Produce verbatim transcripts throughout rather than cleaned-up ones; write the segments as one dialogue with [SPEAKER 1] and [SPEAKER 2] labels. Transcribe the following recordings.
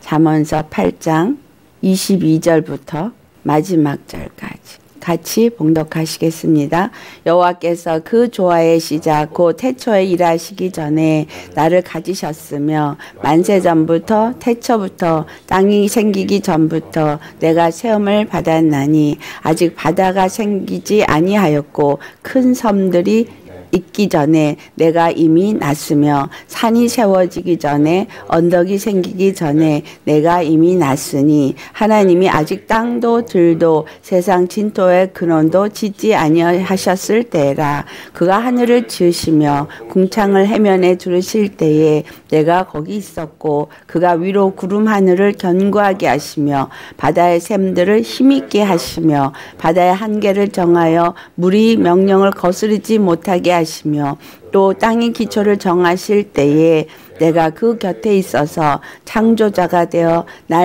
[SPEAKER 1] 잠언서 팔 장 이십이 절부터 마지막 절까지 같이 봉독하시겠습니다. 여호와께서 그 조화의 시작 곧 태초에 일하시기 전에 나를 가지셨으며 만세 전부터 태초부터 땅이 생기기 전부터 내가 체험을 받았나니 아직 바다가 생기지 아니하였고 큰 섬들이 있기 전에 내가 이미 났으며 산이 세워지기 전에 언덕이 생기기 전에 내가 이미 났으니 하나님이 아직 땅도 들도 세상 진토의 근원도 짓지 아니하셨을 때라. 그가 하늘을 지으시며 궁창을 해면에 두르실 때에 내가 거기 있었고 그가 위로 구름 하늘을 견고하게 하시며 바다의 샘들을 힘있게 하시며 바다의 한계를 정하여 물이 명령을 거스르지 못하게 하시며 또 땅의 기초를 정하실 때에 내가 그 곁에 있어서 창조자가 되어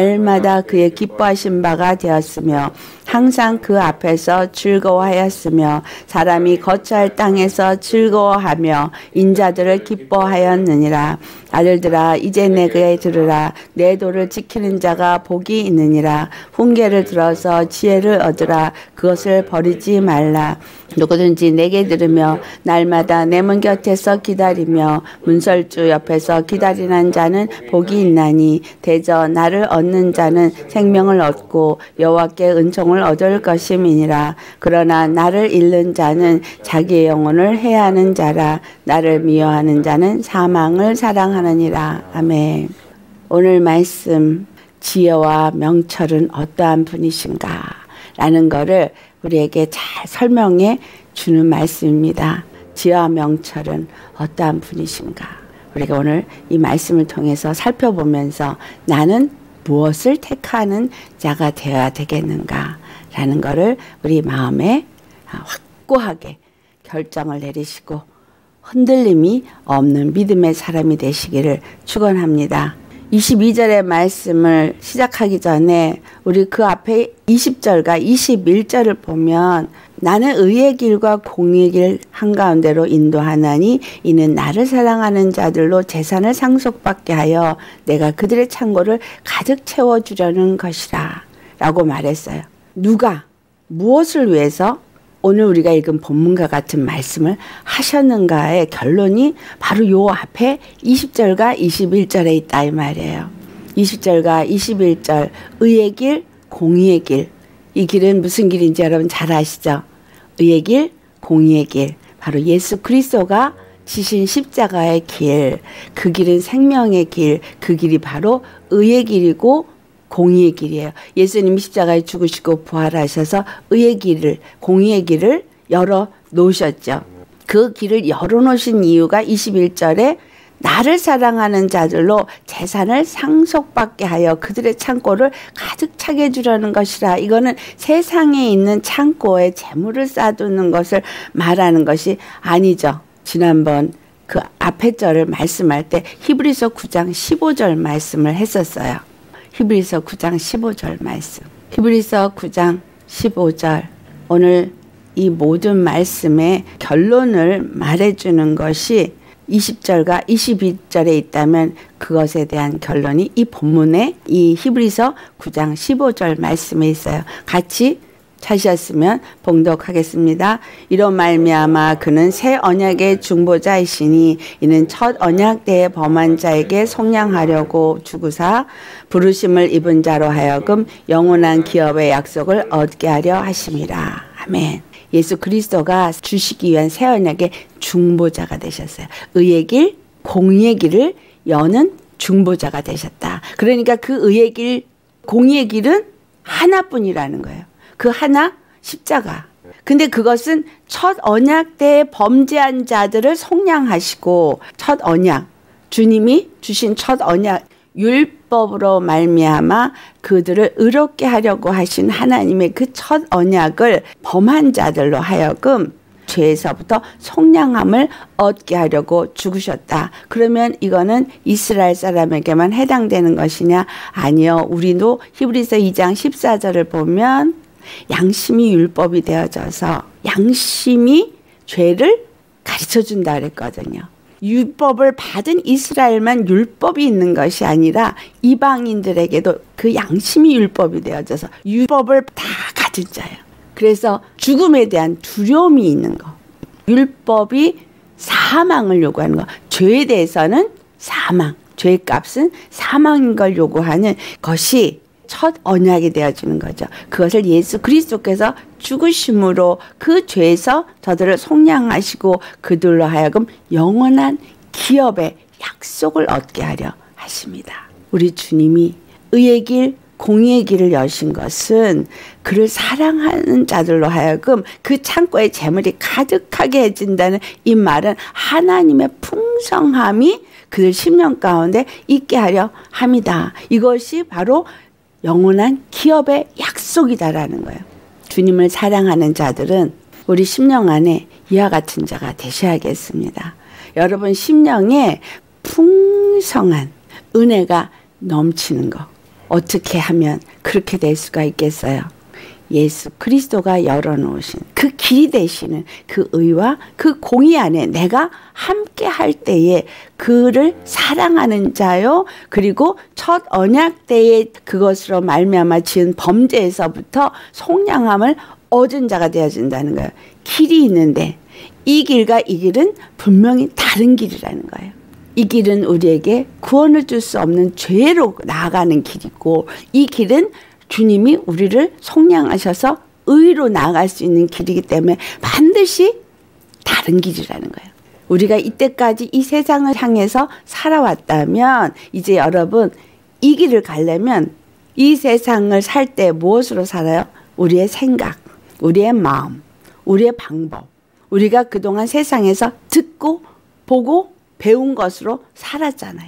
[SPEAKER 1] 날마다 그의 기뻐하신 바가 되었으며 항상 그 앞에서 즐거워하였으며 사람이 거처할 땅에서 즐거워하며 인자들을 기뻐하였느니라. 아들들아 이제 내게 들으라. 내 도를 지키는 자가 복이 있느니라. 훈계를 들어서 지혜를 얻으라. 그것을 버리지 말라. 누구든지 내게 들으며 날마다 내 문 곁에서 기다리며 문설주 옆에서 기다리는 자는 복이 있나니 대저 나를 얻는 자는 생명을 얻고 여호와께 은총을 얻을 것임이니라. 그러나 나를 잃는 자는 자기의 영혼을 해하는 자라. 나를 미워하는 자는 사망을 사랑하느니라. 아멘. 오늘 말씀 지혜와 명철은 어떠한 분이신가 라는 거를 우리에게 잘 설명해 주는 말씀입니다. 지혜와 명철은 어떠한 분이신가. 우리가 오늘 이 말씀을 통해서 살펴보면서 나는 무엇을 택하는 자가 되어야 되겠는가 라는 거를 우리 마음에 확고하게 결정을 내리시고 흔들림이 없는 믿음의 사람이 되시기를 축원합니다. 이십이 절의 말씀을 시작하기 전에 우리 그 앞에 이십 절과 이십일 절을 보면 나는 의의 길과 공의의 길 한가운데로 인도하나니 이는 나를 사랑하는 자들로 재산을 상속받게 하여 내가 그들의 창고를 가득 채워주려는 것이라 라고 말했어요. 누가 무엇을 위해서 오늘 우리가 읽은 본문과 같은 말씀을 하셨는가의 결론이 바로 요 앞에 이십 절과 이십일 절에 있다 이 말이에요. 이십 절과 이십일 절 의의 길, 공의의 길. 이 길은 무슨 길인지 여러분 잘 아시죠? 의의 길, 공의의 길. 바로 예수 그리스도가 지신 십자가의 길. 그 길은 생명의 길. 그 길이 바로 의의 길이고 공의의 길이에요. 예수님이 십자가에 죽으시고 부활하셔서 의의 길을, 공의의 길을 열어 놓으셨죠. 그 길을 열어 놓으신 이유가 이십일 절에 나를 사랑하는 자들로 재산을 상속받게 하여 그들의 창고를 가득 차게 해주려는 것이라. 이거는 세상에 있는 창고에 재물을 쌓아두는 것을 말하는 것이 아니죠. 지난번 그 앞에 절을 말씀할 때 히브리서 구 장 십오 절 말씀을 했었어요. 히브리서 구 장 십오 절 말씀. 히브리서 구 장 십오 절. 오늘 이 모든 말씀의 결론을 말해주는 것이 이십 절과 이십이 절에 있다면 그것에 대한 결론이 이 본문에 이 히브리서 구 장 십오 절 말씀에 있어요. 같이 찾으셨으면 봉독하겠습니다. 이로 말미암아 그는 새 언약의 중보자이시니 이는 첫 언약 때의 범한 자에게 속량하려고 주구사 부르심을 입은 자로 하여금 영원한 기업의 약속을 얻게 하려 하심이라. 아멘. 예수 그리스도가 주시기 위한 새 언약의 중보자가 되셨어요. 의의 길, 공의의 길을 여는 중보자가 되셨다. 그러니까 그 의의 길, 공의의 길은 하나뿐이라는 거예요. 그 하나 십자가. 근데 그것은 첫 언약 때 범죄한 자들을 속량하시고 첫 언약, 주님이 주신 첫 언약 율법으로 말미암아 그들을 의롭게 하려고 하신 하나님의 그 첫 언약을 범한 자들로 하여금 죄에서부터 속량함을 얻게 하려고 죽으셨다. 그러면 이거는 이스라엘 사람에게만 해당되는 것이냐? 아니요. 우리도 히브리서 이 장 십사 절을 보면 양심이 율법이 되어져서 양심이 죄를 가르쳐준다 그랬거든요. 율법을 받은 이스라엘만 율법이 있는 것이 아니라 이방인들에게도 그 양심이 율법이 되어져서 율법을 다 가진 자예요. 그래서 죽음에 대한 두려움이 있는 거. 율법이 사망을 요구하는 거. 죄에 대해서는 사망, 죄의 값은 사망인 걸 요구하는 것이 첫 언약이 되어지는 거죠. 그것을 예수 그리스도께서 죽으심으로 그 죄에서 저들을 속량하시고 그들로 하여금 영원한 기업의 약속을 얻게 하려 하십니다. 우리 주님이 의의 길, 공의의 길을 여신 것은 그를 사랑하는 자들로 하여금 그 창고에 재물이 가득하게 해진다는 이 말은 하나님의 풍성함이 그들 심령 가운데 있게 하려 합니다. 이것이 바로 영원한 기업의 약속이다라는 거예요. 주님을 사랑하는 자들은 우리 심령 안에 이와 같은 자가 되셔야겠습니다. 여러분 심령에 풍성한 은혜가 넘치는 거. 어떻게 하면 그렇게 될 수가 있겠어요? 예수 그리스도가 열어놓으신 그 길이 되시는 그 의와 그 공의 안에 내가 함께 할 때에 그를 사랑하는 자요. 그리고 첫 언약 때에 그것으로 말미암아 지은 범죄에서부터 속량함을 얻은 자가 되어진다는 거예요. 길이 있는데 이 길과 이 길은 분명히 다른 길이라는 거예요. 이 길은 우리에게 구원을 줄 수 없는 죄로 나아가는 길이고 이 길은 주님이 우리를 속량하셔서 의로 나아갈 수 있는 길이기 때문에 반드시 다른 길이라는 거예요. 우리가 이때까지 이 세상을 향해서 살아왔다면 이제 여러분 이 길을 가려면 이 세상을 살 때 무엇으로 살아요? 우리의 생각, 우리의 마음, 우리의 방법. 우리가 그동안 세상에서 듣고 보고 배운 것으로 살았잖아요.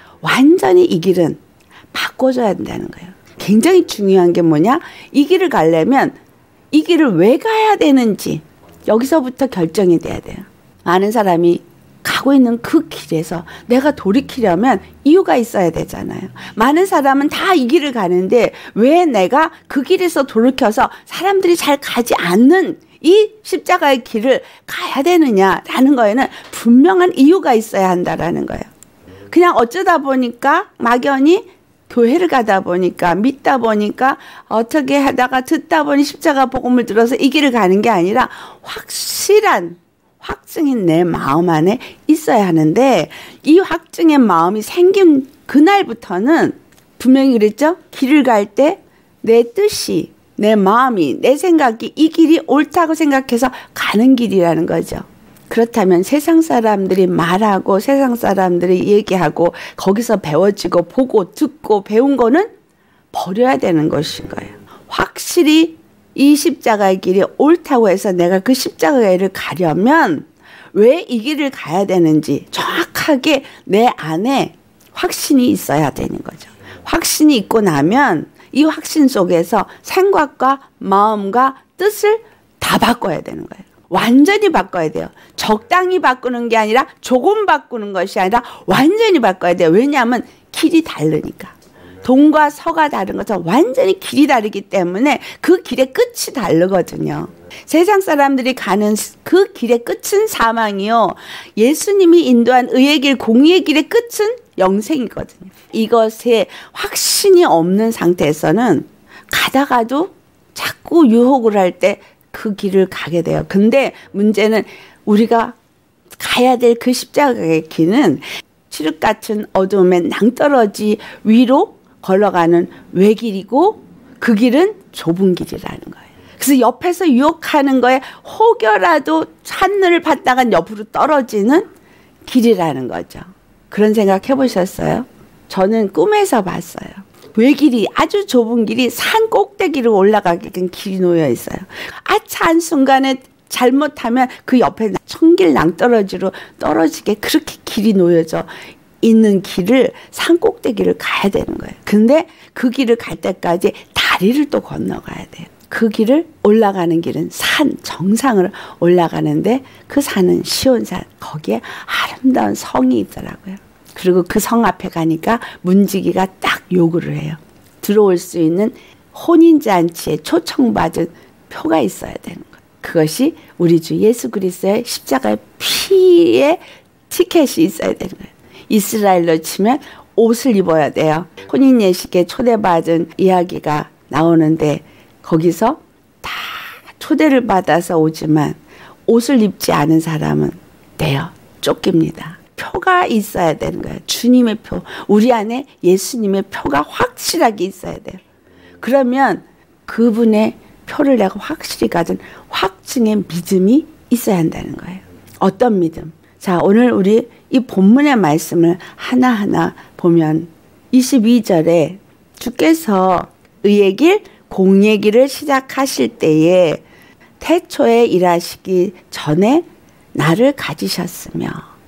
[SPEAKER 1] 완전히 이 길은 바꿔줘야 된다는 거예요. 굉장히 중요한 게 뭐냐? 이 길을 가려면 이 길을 왜 가야 되는지 여기서부터 결정이 돼야 돼요. 많은 사람이 가고 있는 그 길에서 내가 돌이키려면 이유가 있어야 되잖아요. 많은 사람은 다 이 길을 가는데 왜 내가 그 길에서 돌이켜서 사람들이 잘 가지 않는 이 십자가의 길을 가야 되느냐라는 거에는 분명한 이유가 있어야 한다라는 거예요. 그냥 어쩌다 보니까 막연히 교회를 가다 보니까 믿다 보니까 어떻게 하다가 듣다 보니 십자가 복음을 들어서 이 길을 가는 게 아니라 확실한 확증인 내 마음 안에 있어야 하는데 이 확증의 마음이 생긴 그날부터는 분명히 그랬죠. 길을 갈 때 내 뜻이 내 마음이 내 생각이 이 길이 옳다고 생각해서 가는 길이라는 거죠. 그렇다면 세상 사람들이 말하고 세상 사람들이 얘기하고 거기서 배워지고 보고 듣고 배운 거는 버려야 되는 것인 거예요. 확실히 이 십자가의 길이 옳다고 해서 내가 그 십자가의 길을 가려면 왜 이 길을 가야 되는지 정확하게 내 안에 확신이 있어야 되는 거죠. 확신이 있고 나면 이 확신 속에서 생각과 마음과 뜻을 다 바꿔야 되는 거예요. 완전히 바꿔야 돼요. 적당히 바꾸는 게 아니라 조금 바꾸는 것이 아니라 완전히 바꿔야 돼요. 왜냐하면 길이 다르니까. 동과 서가 다른 것처럼 완전히 길이 다르기 때문에 그 길의 끝이 다르거든요. 세상 사람들이 가는 그 길의 끝은 사망이요. 예수님이 인도한 의의 길, 공의의 길의 끝은 영생이거든요. 이것에 확신이 없는 상태에서는 가다가도 자꾸 유혹을 할 때 그 길을 가게 돼요. 근데 문제는 우리가 가야 될 그 십자가의 길은 칠흑 같은 어두움의 낭떠러지 위로 걸어가는 외길이고 그 길은 좁은 길이라는 거예요. 그래서 옆에서 유혹하는 거에 혹여라도 하늘을 받다가 옆으로 떨어지는 길이라는 거죠. 그런 생각 해보셨어요? 저는 꿈에서 봤어요. 외길이 아주 좁은 길이 산 꼭대기로 올라가게끔 길이 놓여 있어요. 아차 한순간에 잘못하면 그 옆에 천길 낭떠러지로 떨어지게 그렇게 길이 놓여져 있는 길을 산 꼭대기를 가야 되는 거예요. 근데 그 길을 갈 때까지 다리를 또 건너가야 돼요. 그 길을 올라가는 길은 산 정상을 올라가는데 그 산은 시온산, 거기에 아름다운 성이 있더라고요. 그리고 그 성 앞에 가니까 문지기가 딱 요구를 해요. 들어올 수 있는 혼인잔치에 초청받은 표가 있어야 되는 거예요. 그것이 우리 주 예수 그리스도의 십자가의 피에 티켓이 있어야 되는 거예요. 이스라엘로 치면 옷을 입어야 돼요. 혼인 예식에 초대받은 이야기가 나오는데 거기서 다 초대를 받아서 오지만 옷을 입지 않은 사람은 돼요. 쫓깁니다. 표가 있어야 되는 거예요. 주님의 표. 우리 안에 예수님의 표가 확실하게 있어야 돼요. 그러면 그분의 표를 내가 확실히 가진 확증의 믿음이 있어야 한다는 거예요. 어떤 믿음? 자, 오늘 우리 이 본문의 말씀을 하나하나 보면 이십이 절에 주께서 의의 길, 공의 길을 시작하실 때에 태초에 일하시기 전에 나를 가지셨으며,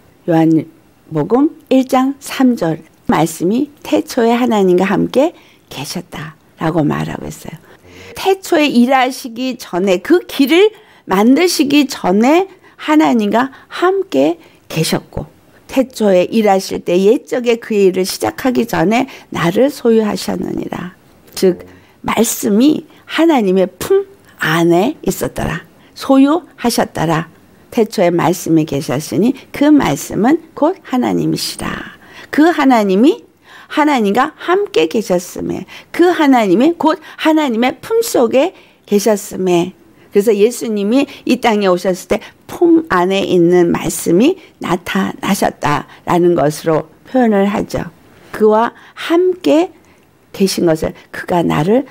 [SPEAKER 1] 요한복음 일 장 삼 절 말씀이 태초에 하나님과 함께 계셨다라고 말하고 있어요. 태초에 일하시기 전에, 그 길을 만드시기 전에 하나님과 함께 계셨고, 태초에 일하실 때 옛적에 그 일을 시작하기 전에 나를 소유하셨느니라. 즉 말씀이 하나님의 품 안에 있었더라. 소유하셨더라. 태초에 말씀이 계셨으니 그 말씀은 곧 하나님이시라. 그 하나님이 하나님과 함께 계셨음에, 그 하나님이 곧 하나님의 품속에 계셨음에, 그래서 예수님이 이 땅에 오셨을 때 품 안에 있는 말씀이 나타나셨다라는 것으로 표현을 하죠. 그와 함께 계신 것을 그가 나를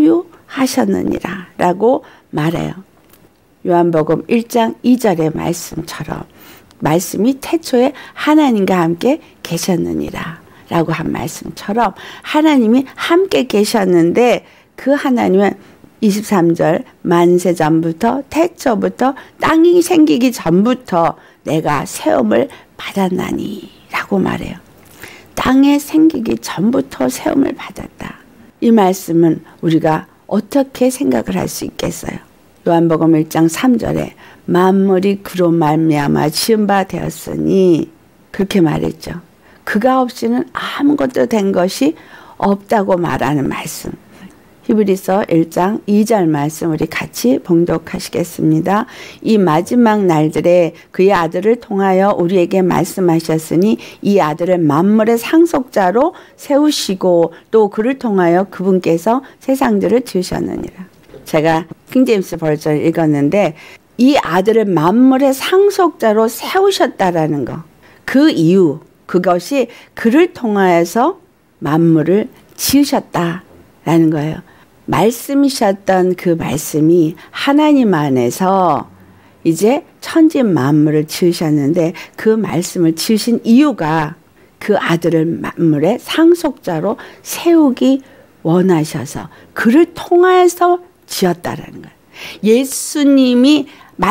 [SPEAKER 1] 소유하셨느니라 라고 말해요. 요한복음 일 장 이 절의 말씀처럼 말씀이 태초에 하나님과 함께 계셨느니라 라고 한 말씀처럼 하나님이 함께 계셨는데, 그 하나님은 이십삼 절 만세 전부터, 태초부터, 땅이 생기기 전부터 내가 세움을 받았나니 라고 말해요. 땅에 생기기 전부터 세움을 받았다. 이 말씀은 우리가 어떻게 생각을 할 수 있겠어요? 요한복음 일 장 삼 절에 만물이 그로 말미암아 지은 바 되었으니, 그렇게 말했죠. 그가 없이는 아무것도 된 것이 없다고 말하는 말씀. 히브리서 일 장 이 절 말씀 우리 같이 봉독하시겠습니다. 이 마지막 날들에 그의 아들을 통하여 우리에게 말씀하셨으니 이 아들을 만물의 상속자로 세우시고 또 그를 통하여 그분께서 세상들을 지으셨느니라. 제가 킹제임스 버전을 읽었는데 이 아들을 만물의 상속자로 세우셨다라는 거. 그 이유, 그것이 그를 통하여서 만물을 지으셨다라는 거예요. 말씀이셨던 그 말씀이 하나님 안에서 이제 천지 만물을 지으셨는데, 그 말씀을 지으신 이유가 그 아들을 만물의 상속자로 세우기 원하셔서 그를 통하여서 지었다라는 거예요. 예수님이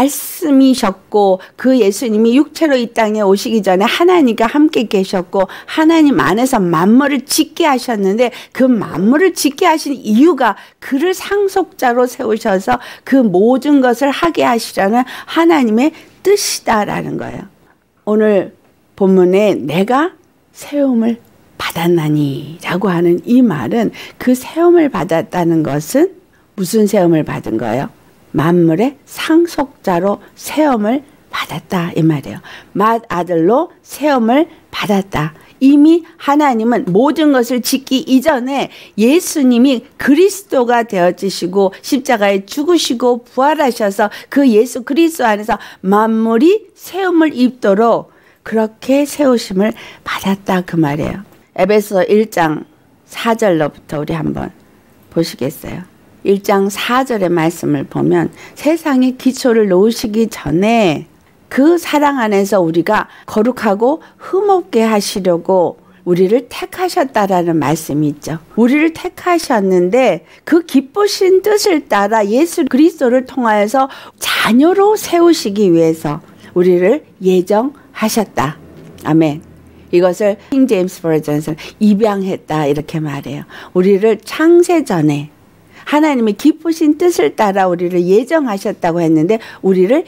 [SPEAKER 1] 말씀이셨고, 그 예수님이 육체로 이 땅에 오시기 전에 하나님과 함께 계셨고 하나님 안에서 만물을 짓게 하셨는데, 그 만물을 짓게 하신 이유가 그를 상속자로 세우셔서 그 모든 것을 하게 하시라는 하나님의 뜻이다라는 거예요. 오늘 본문에 내가 세움을 받았나니 라고 하는 이 말은, 그 세움을 받았다는 것은 무슨 세움을 받은 거예요? 만물의 상속자로 세움을 받았다 이 말이에요. 맏아들로 세움을 받았다. 이미 하나님은 모든 것을 짓기 이전에 예수님이 그리스도가 되어지시고 십자가에 죽으시고 부활하셔서 그 예수 그리스도 안에서 만물이 세움을 입도록 그렇게 세우심을 받았다 그 말이에요. 에베소 일 장 사 절로부터 우리 한번 보시겠어요? 일 장 사 절의 말씀을 보면 세상의 기초를 놓으시기 전에 그 사랑 안에서 우리가 거룩하고 흠없게 하시려고 우리를 택하셨다라는 말씀이 있죠. 우리를 택하셨는데 그 기쁘신 뜻을 따라 예수 그리스도를 통하여서 자녀로 세우시기 위해서 우리를 예정하셨다. 아멘. 이것을 킹 제임스 버전에서는 입양했다 이렇게 말해요. 우리를 창세 전에 하나님의 기쁘신 뜻을 따라 우리를 예정하셨다고 했는데 우리를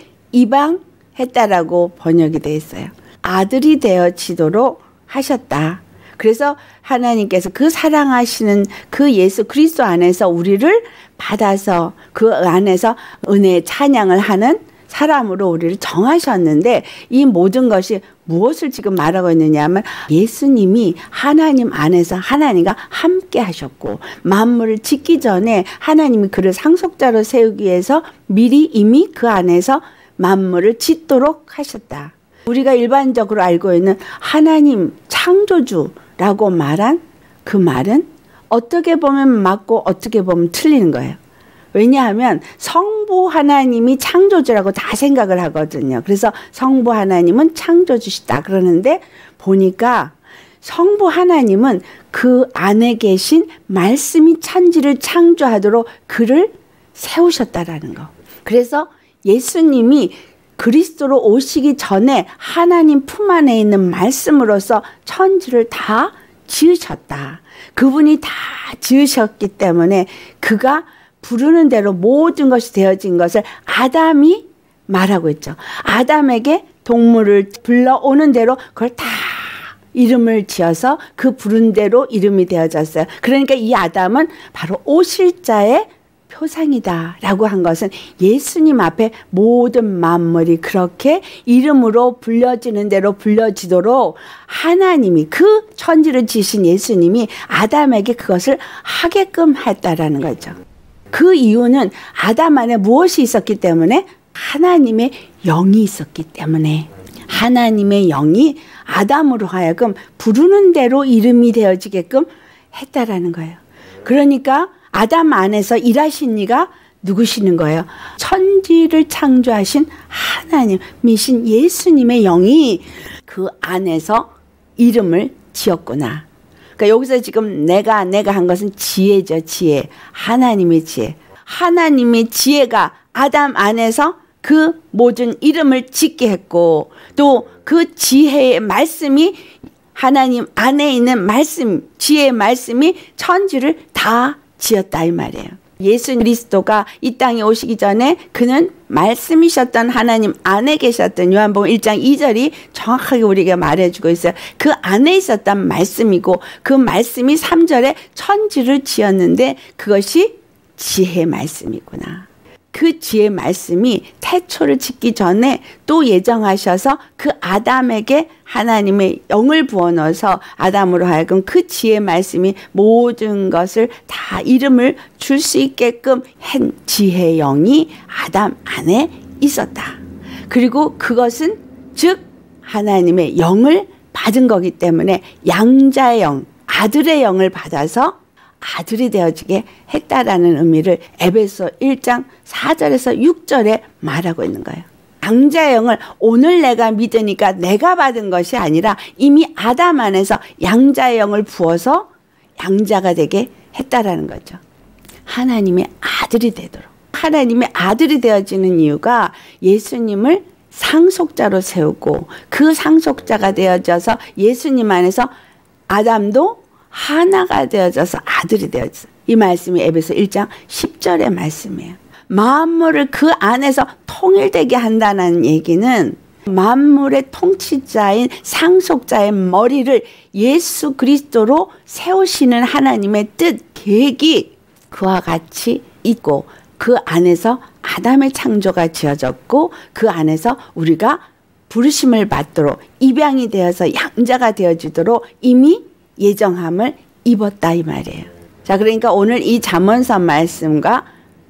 [SPEAKER 1] 입양했다라고 번역이 되어 있어요. 아들이 되어지도록 하셨다. 그래서 하나님께서 그 사랑하시는 그 예수 그리스도 안에서 우리를 받아서 그 안에서 은혜의 찬양을 하는 사람으로 우리를 정하셨는데, 이 모든 것이 무엇을 지금 말하고 있느냐 하면 예수님이 하나님 안에서 하나님과 함께 하셨고 만물을 짓기 전에 하나님이 그를 상속자로 세우기 위해서 미리 이미 그 안에서 만물을 짓도록 하셨다. 우리가 일반적으로 알고 있는 하나님 창조주라고 말한 그 말은 어떻게 보면 맞고 어떻게 보면 틀리는 거예요. 왜냐하면 성부 하나님이 창조주라고 다 생각을 하거든요. 그래서 성부 하나님은 창조주시다 그러는데 보니까 성부 하나님은 그 안에 계신 말씀이 천지를 창조하도록 그를 세우셨다라는 거. 그래서 예수님이 그리스도로 오시기 전에 하나님 품 안에 있는 말씀으로서 천지를 다 지으셨다. 그분이 다 지으셨기 때문에 그가 부르는 대로 모든 것이 되어진 것을 아담이 말하고 있죠. 아담에게 동물을 불러오는 대로 그걸 다 이름을 지어서 그 부른 대로 이름이 되어졌어요. 그러니까 이 아담은 바로 오실 자의 표상이다 라고 한 것은 예수님 앞에 모든 만물이 그렇게 이름으로 불려지는 대로 불려지도록 하나님이 그 천지를 지으신 예수님이 아담에게 그것을 하게끔 했다라는 거죠. 그 이유는 아담 안에 무엇이 있었기 때문에? 하나님의 영이 있었기 때문에. 하나님의 영이 아담으로 하여금 부르는 대로 이름이 되어지게끔 했다라는 거예요. 그러니까 아담 안에서 일하신 이가 누구시는 거예요? 천지를 창조하신 하나님이신 예수님의 영이 그 안에서 이름을 지었구나. 그러니까 여기서 지금 내가 내가 한 것은 지혜죠. 지혜. 하나님의 지혜. 하나님의 지혜가 아담 안에서 그 모든 이름을 짓게 했고 또 그 지혜의 말씀이 하나님 안에 있는 말씀, 지혜의 말씀이 천지를 다 지었다 이 말이에요. 예수 그리스도가 이 땅에 오시기 전에 그는 말씀이셨던 하나님 안에 계셨던 요한복음 일 장 이 절이 정확하게 우리에게 말해주고 있어요. 그 안에 있었던 말씀이고 그 말씀이 삼 절에 천지를 지었는데 그것이 지혜의 말씀이구나. 그 지혜의 말씀이 태초를 짓기 전에 또 예정하셔서 그 아담에게 하나님의 영을 부어넣어서 아담으로 하여금 그 지혜의 말씀이 모든 것을 다 이름을 줄 수 있게끔 한 지혜의 영이 아담 안에 있었다. 그리고 그것은 즉 하나님의 영을 받은 거기 때문에 양자의 영, 아들의 영을 받아서 아들이 되어지게 했다라는 의미를 에베소 일 장 사 절에서 육 절에 말하고 있는 거예요. 양자의 영을 오늘 내가 믿으니까 내가 받은 것이 아니라 이미 아담 안에서 양자의 영을 부어서 양자가 되게 했다라는 거죠. 하나님의 아들이 되도록. 하나님의 아들이 되어지는 이유가 예수님을 상속자로 세우고 그 상속자가 되어져서 예수님 안에서 아담도 하나가 되어져서 아들이 되어졌어요. 이 말씀이 에베소 일 장 십 절의 말씀이에요. 만물을 그 안에서 통일되게 한다는 얘기는 만물의 통치자인 상속자의 머리를 예수 그리스도로 세우시는 하나님의 뜻, 계획이 그와 같이 있고 그 안에서 아담의 창조가 지어졌고 그 안에서 우리가 부르심을 받도록 입양이 되어서 양자가 되어지도록 이미 예정함을 입었다 이 말이에요. 자, 그러니까 오늘 이 잠언서 말씀과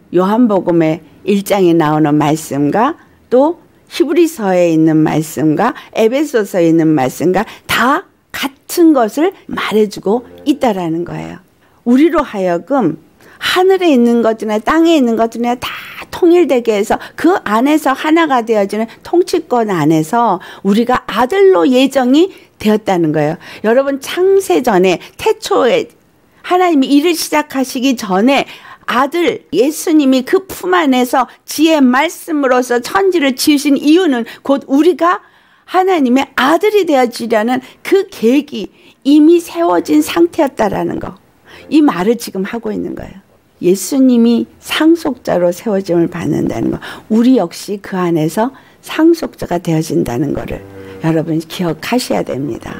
[SPEAKER 1] 요한복음의 일 장에 나오는 말씀과 또 히브리서에 있는 말씀과 에베소서에 있는 말씀과 다 같은 것을 말해주고 있다라는 거예요. 우리로 하여금 하늘에 있는 것이나 땅에 있는 것이나 다 통일되게 해서 그 안에서 하나가 되어지는 통치권 안에서 우리가 아들로 예정이 되었다는 거예요. 여러분 창세전에 태초에 하나님이 일을 시작하시기 전에 아들 예수님이 그 품 안에서 지혜의 말씀으로서 천지를 지으신 이유는 곧 우리가 하나님의 아들이 되어지려는 그 계획이 이미 세워진 상태였다라는 거. 이 말을 지금 하고 있는 거예요. 예수님이 상속자로 세워짐을 받는다는 거. 우리 역시 그 안에서 상속자가 되어진다는 거를 여러분 기억하셔야 됩니다.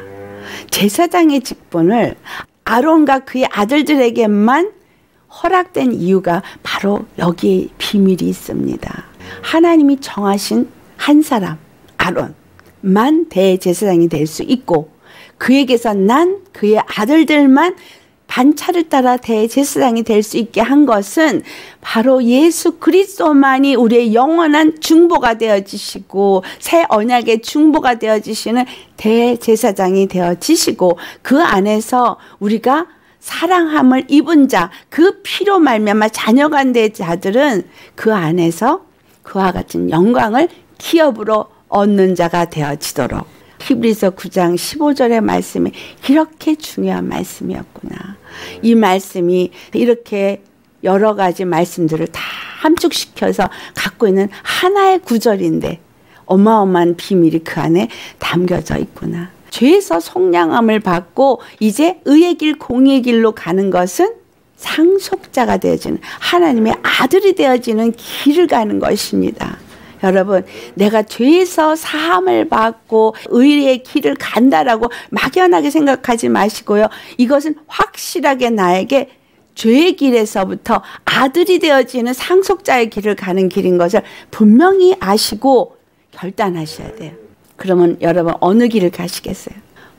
[SPEAKER 1] 제사장의 직분을 아론과 그의 아들들에게만 허락된 이유가 바로 여기에 비밀이 있습니다. 하나님이 정하신 한 사람, 아론, 만 대제사장이 될 수 있고 그에게서 난 그의 아들들만 반차를 따라 대제사장이 될 수 있게 한 것은 바로 예수 그리스도만이 우리의 영원한 중보가 되어지시고 새 언약의 중보가 되어지시는 대제사장이 되어지시고 그 안에서 우리가 사랑함을 입은 자, 그 피로 말미암아 자녀가 된 자들은 그 안에서 그와 같은 영광을 기업으로 얻는 자가 되어지도록. 히브리서 구 장 십오 절의 말씀이 이렇게 중요한 말씀이었구나. 이 말씀이 이렇게 여러 가지 말씀들을 다 함축시켜서 갖고 있는 하나의 구절인데 어마어마한 비밀이 그 안에 담겨져 있구나. 죄에서 속량함을 받고 이제 의의 길 공의의 길로 가는 것은 상속자가 되어지는 하나님의 아들이 되어지는 길을 가는 것입니다. 여러분, 내가 죄에서 사함을 받고 의의 길을 간다라고 막연하게 생각하지 마시고요. 이것은 확실하게 나에게 죄의 길에서부터 아들이 되어지는 상속자의 길을 가는 길인 것을 분명히 아시고 결단하셔야 돼요. 그러면 여러분 어느 길을 가시겠어요?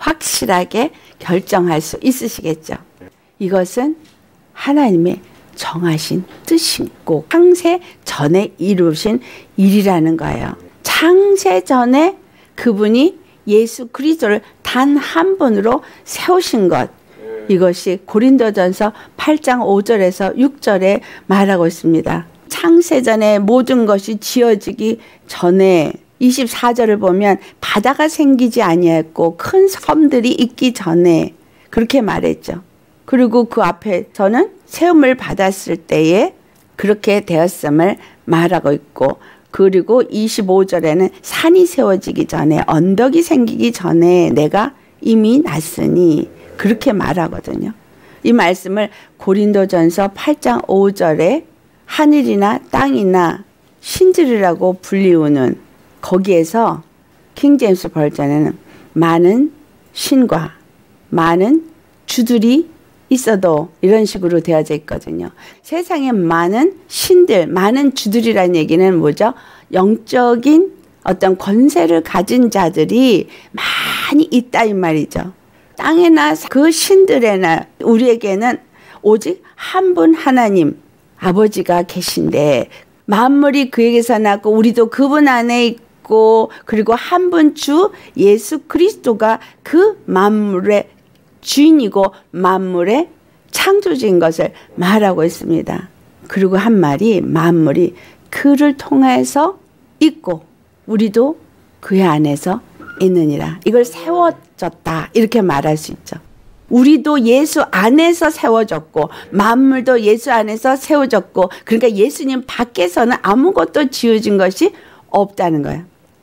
[SPEAKER 1] 확실하게 결정할 수 있으시겠죠? 이것은 하나님의 정하신 뜻이고 창세 전에 이루신 일이라는 거예요. 창세 전에 그분이 예수 그리스도를 단 한 분으로 세우신 것, 이것이 고린도전서 팔 장 오 절에서 육 절에 말하고 있습니다. 창세 전에 모든 것이 지어지기 전에 이십사 절을 보면 바다가 생기지 아니했고 큰 섬들이 있기 전에 그렇게 말했죠. 그리고 그 앞에서는 세움을 받았을 때에 그렇게 되었음을 말하고 있고, 그리고 이십오 절에는 산이 세워지기 전에 언덕이 생기기 전에 내가 이미 났으니 그렇게 말하거든요. 이 말씀을 고린도전서 팔 장 오 절에 하늘이나 땅이나 신들이라고 불리우는 거기에서 킹제임스 버전에는 많은 신과 많은 주들이 있어도 이런 식으로 되어져 있거든요. 세상에 많은 신들, 많은 주들이라는 얘기는 뭐죠? 영적인 어떤 권세를 가진 자들이 많이 있다 이 말이죠. 땅에나 그 신들에나 우리에게는 오직 한 분 하나님 아버지가 계신데 만물이 그에게서 났고 우리도 그분 안에 있고 그리고 한 분 주 예수 그리스도가 그 만물의 주인이고 만물의 창조주인 것을 말하고 있습니다. 그리고 한 말이 만물이 그를 통해서 있고 우리도 그의 안에서 있느니라. 이걸 세워졌다 이렇게 말할 수 있죠. 우리도 예수 안에서 세워졌고 만물도 예수 안에서 세워졌고, 그러니까 예수님 밖에서는 아무것도 지어진 것이 없다는 거예요.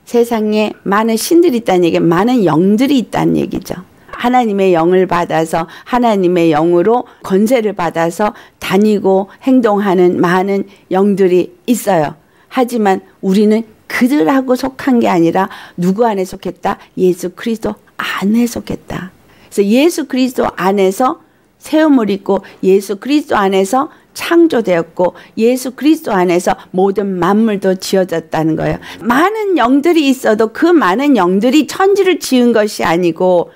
[SPEAKER 1] 세상에 많은 신들이 있다는 얘기, 많은 영들이 있다는 얘기죠. 하나님의 영을 받아서 하나님의 영으로 권세를 받아서 다니고 행동하는 많은 영들이 있어요. 하지만 우리는 그들하고 속한 게 아니라 누구 안에 속했다? 예수 그리스도 안에 속했다. 그래서 예수 그리스도 안에서 세움을 입고 예수 그리스도 안에서 창조되었고 예수 그리스도 안에서 모든 만물도 지어졌다는 거예요. 많은 영들이 있어도 그 많은 영들이 천지를 지은 것이 아니고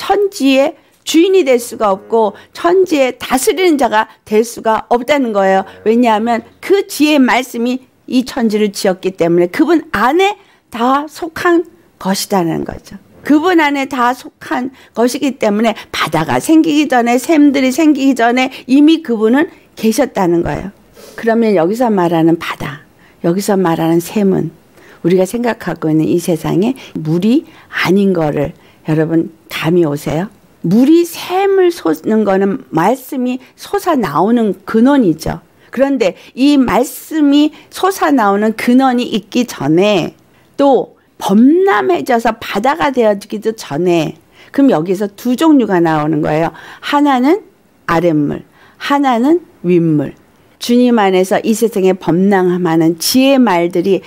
[SPEAKER 1] 천지의 주인이 될 수가 없고 천지의 다스리는 자가 될 수가 없다는 거예요. 왜냐하면 그 지혜의 말씀이 이 천지를 지었기 때문에 그분 안에 다 속한 것이라는 거죠. 그분 안에 다 속한 것이기 때문에 바다가 생기기 전에 샘들이 생기기 전에 이미 그분은 계셨다는 거예요. 그러면 여기서 말하는 바다, 여기서 말하는 샘은 우리가 생각하고 있는 이 세상에 물이 아닌 거를 여러분 감이 오세요? 물이 샘을 솟는 거는 말씀이 솟아나오는 근원이죠. 그런데 이 말씀이 솟아나오는 근원이 있기 전에 또 범람해져서 바다가 되어지기도 전에, 그럼 여기서 두 종류가 나오는 거예요. 하나는 아랫물, 하나는 윗물. 주님 안에서 이 세상에 범람하는 지혜의 말들이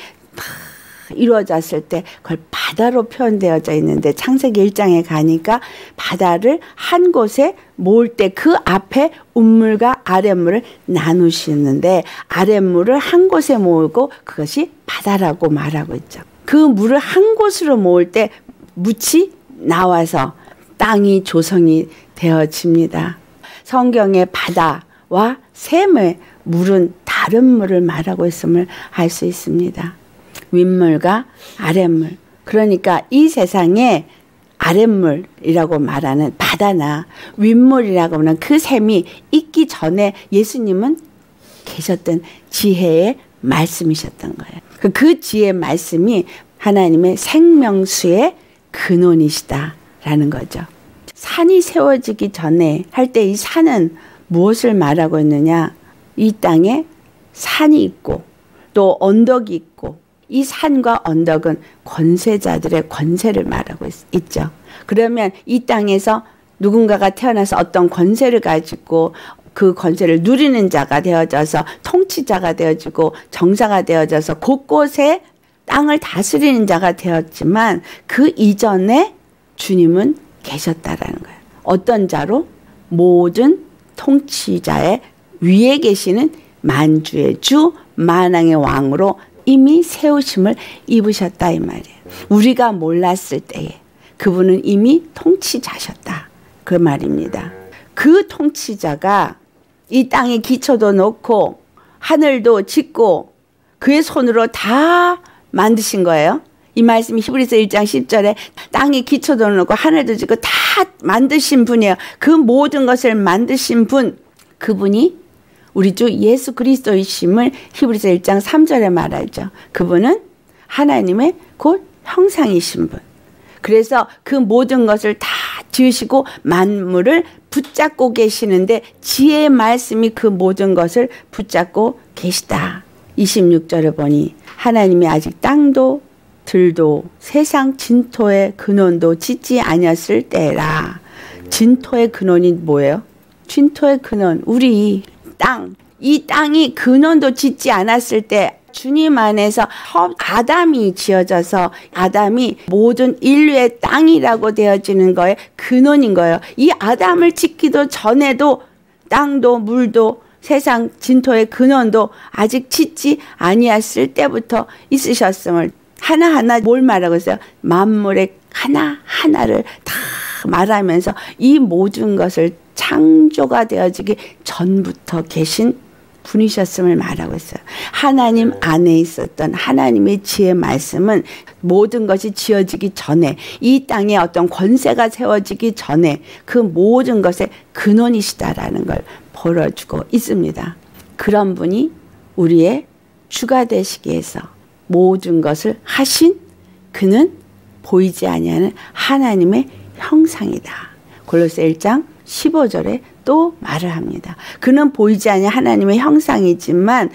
[SPEAKER 1] 이루어졌을 때 그걸 바다로 표현되어져 있는데 창세기 일 장에 가니까 바다를 한 곳에 모을 때 그 앞에 우물과 아랫물을 나누시는데 아랫물을 한 곳에 모으고 그것이 바다라고 말하고 있죠. 그 물을 한 곳으로 모을 때 묻이 나와서 땅이 조성이 되어집니다. 성경의 바다와 샘의 물은 다른 물을 말하고 있음을 알 수 있습니다. 윗물과 아랫물. 그러니까 이 세상에 아랫물이라고 말하는 바다나 윗물이라고 하는 그 샘이 있기 전에 예수님은 계셨던 지혜의 말씀이셨던 거예요. 그 지혜의 말씀이 하나님의 생명수의 근원이시다라는 거죠. 산이 세워지기 전에 할 때 이 산은 무엇을 말하고 있느냐? 이 땅에 산이 있고 또 언덕이 있고 이 산과 언덕은 권세자들의 권세를 말하고 있, 있죠. 그러면 이 땅에서 누군가가 태어나서 어떤 권세를 가지고 그 권세를 누리는 자가 되어져서 통치자가 되어지고 정사가 되어져서 곳곳에 땅을 다스리는 자가 되었지만 그 이전에 주님은 계셨다라는 거예요. 어떤 자로? 모든 통치자의 위에 계시는 만주의 주, 만왕의 왕으로 이미 세우심을 입으셨다 이 말이에요. 우리가 몰랐을 때에 그분은 이미 통치자셨다 그 말입니다. 그 통치자가 이 땅에 기초도 놓고 하늘도 짓고 그의 손으로 다 만드신 거예요. 이 말씀이 히브리서 일 장 십 절에 땅에 기초도 놓고 하늘도 짓고 다 만드신 분이에요. 그 모든 것을 만드신 분, 그분이 우리 주 예수 그리스도이심을 히브리서 일 장 삼 절에 말하죠. 그분은 하나님의 곧 형상이신 분. 그래서 그 모든 것을 다 지으시고 만물을 붙잡고 계시는데 지혜의 말씀이 그 모든 것을 붙잡고 계시다. 이십육 절에 보니 하나님이 아직 땅도 들도 세상 진토의 근원도 짓지 아니었을 때라. 진토의 근원이 뭐예요? 진토의 근원, 우리 땅. 이 땅이 근원도 짓지 않았을 때 주님 안에서 아담이 지어져서 아담이 모든 인류의 땅이라고 되어지는 거에 근원인 거예요. 이 아담을 짓기도 전에도 땅도 물도 세상 진토의 근원도 아직 짓지 아니었을 때부터 있으셨음을 하나하나 뭘 말하고 있어요? 만물의 하나하나를 다 말하면서 이 모든 것을 창조가 되어지기 전부터 계신 분이셨음을 말하고 있어요. 하나님 안에 있었던 하나님의 지혜 말씀은 모든 것이 지어지기 전에 이 땅에 어떤 권세가 세워지기 전에 그 모든 것의 근원이시다라는 걸 보여주고 있습니다. 그런 분이 우리의 주가 되시기 위해서 모든 것을 하신 그는 보이지 아니하는 하나님의 형상이다. 골로새 일 장 십오 절에 또 말을 합니다. 그는 보이지 아니하는 하나님의 형상이지만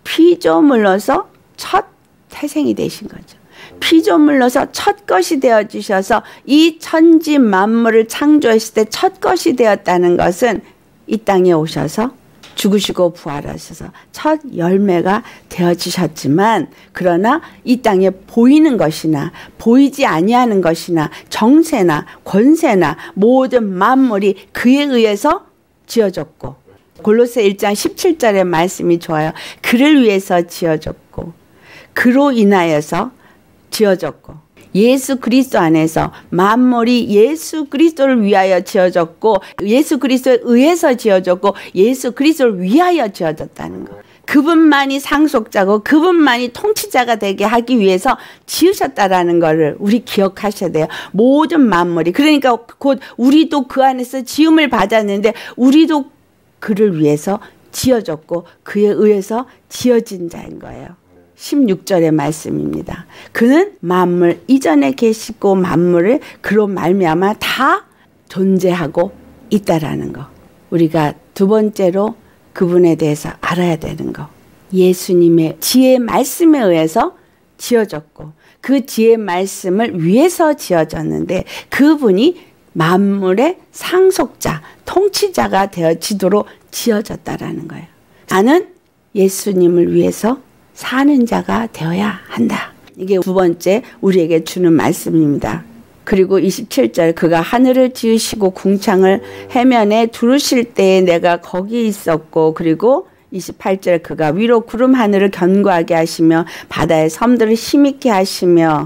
[SPEAKER 1] 피조물로서 첫 태생이 되신 거죠. 피조물로서 첫 것이 되어주셔서 이 천지 만물을 창조했을 때 첫 것이 되었다는 것은 이 땅에 오셔서 죽으시고 부활하셔서 첫 열매가 되어지셨지만 그러나 이 땅에 보이는 것이나 보이지 아니하는 것이나 정세나 권세나 모든 만물이 그에 의해서 지어졌고 골로새 일 장 십칠 절의 말씀이 좋아요. 그를 위해서 지어졌고 그로 인하여서 지어졌고 예수 그리스도 안에서 만물이 예수 그리스도를 위하여 지어졌고 예수 그리스도에 의해서 지어졌고 예수 그리스도를 위하여 지어졌다는 거. 그분만이 상속자고 그분만이 통치자가 되게 하기 위해서 지으셨다라는 것을 우리 기억하셔야 돼요. 모든 만물이. 그러니까 곧 우리도 그 안에서 지음을 받았는데 우리도 그를 위해서 지어졌고 그에 의해서 지어진 자인 거예요. 십육 절의 말씀입니다. 그는 만물 이전에 계시고 만물을 그로 말미암아 다 존재하고 있다라는 거. 우리가 두 번째로 그분에 대해서 알아야 되는 거. 예수님의 지혜의 말씀에 의해서 지어졌고 그 지혜의 말씀을 위해서 지어졌는데 그분이 만물의 상속자, 통치자가 되어지도록 지어졌다라는 거예요. 나는 예수님을 위해서 사는 자가 되어야 한다. 이게 두 번째 우리에게 주는 말씀입니다. 그리고 이십칠 절 그가 하늘을 지으시고 궁창을 해면에 두르실 때에 내가 거기 있었고 그리고 이십팔 절 그가 위로 구름 하늘을 견고하게 하시며 바다의 섬들을 힘있게 하시며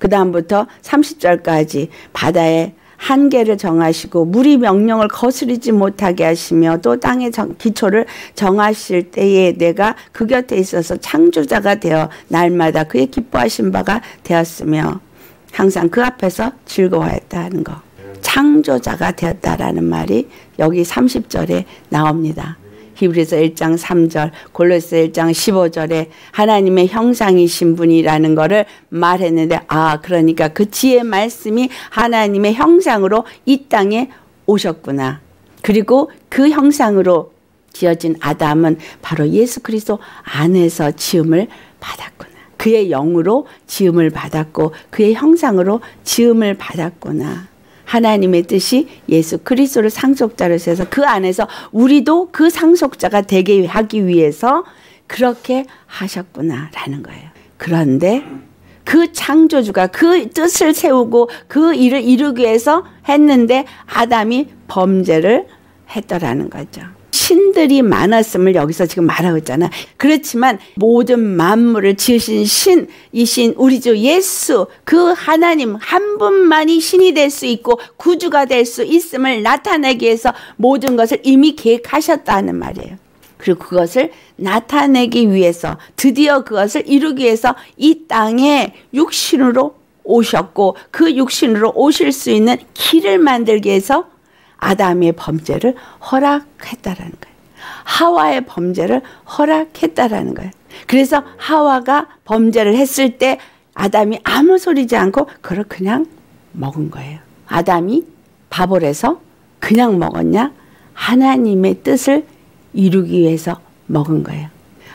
[SPEAKER 1] 그 다음부터 삼십 절까지 바다에 한계를 정하시고 물이 명령을 거스르지 못하게 하시며 또 땅의 정, 기초를 정하실 때에 내가 그 곁에 있어서 창조자가 되어 날마다 그의 기뻐하신 바가 되었으며 항상 그 앞에서 즐거워했다는 거. 창조자가 되었다라는 말이 여기 삼십 절에 나옵니다. 히브리서 일 장 삼 절, 골로새 일 장 십오 절에 하나님의 형상이신 분이라는 거를 말했는데, 아, 그러니까 그 지혜의 말씀이 하나님의 형상으로 이 땅에 오셨구나. 그리고 그 형상으로 지어진 아담은 바로 예수 그리스도 안에서 지음을 받았구나. 그의 영으로 지음을 받았고 그의 형상으로 지음을 받았구나. 하나님의 뜻이 예수 그리스도를 상속자로 세서 그 안에서 우리도 그 상속자가 되게 하기 위해서 그렇게 하셨구나라는 거예요. 그런데 그 창조주가 그 뜻을 세우고 그 일을 이루기 위해서 했는데 아담이 범죄를 했더라는 거죠. 신들이 많았음을 여기서 지금 말하고 있잖아. 그렇지만 모든 만물을 지으신 신이신 우리 주 예수, 그 하나님 한 분만이 신이 될 수 있고 구주가 될 수 있음을 나타내기 위해서 모든 것을 이미 계획하셨다는 말이에요. 그리고 그것을 나타내기 위해서, 드디어 그것을 이루기 위해서 이 땅에 육신으로 오셨고 그 육신으로 오실 수 있는 길을 만들기 위해서 아담의 범죄를 허락했다라는 거예요. 하와의 범죄를 허락했다라는 거예요. 그래서 하와가 범죄를 했을 때 아담이 아무 소리지 않고 그걸 그냥 먹은 거예요. 아담이 바볼에서 그냥 먹었냐? 하나님의 뜻을 이루기 위해서 먹은 거예요.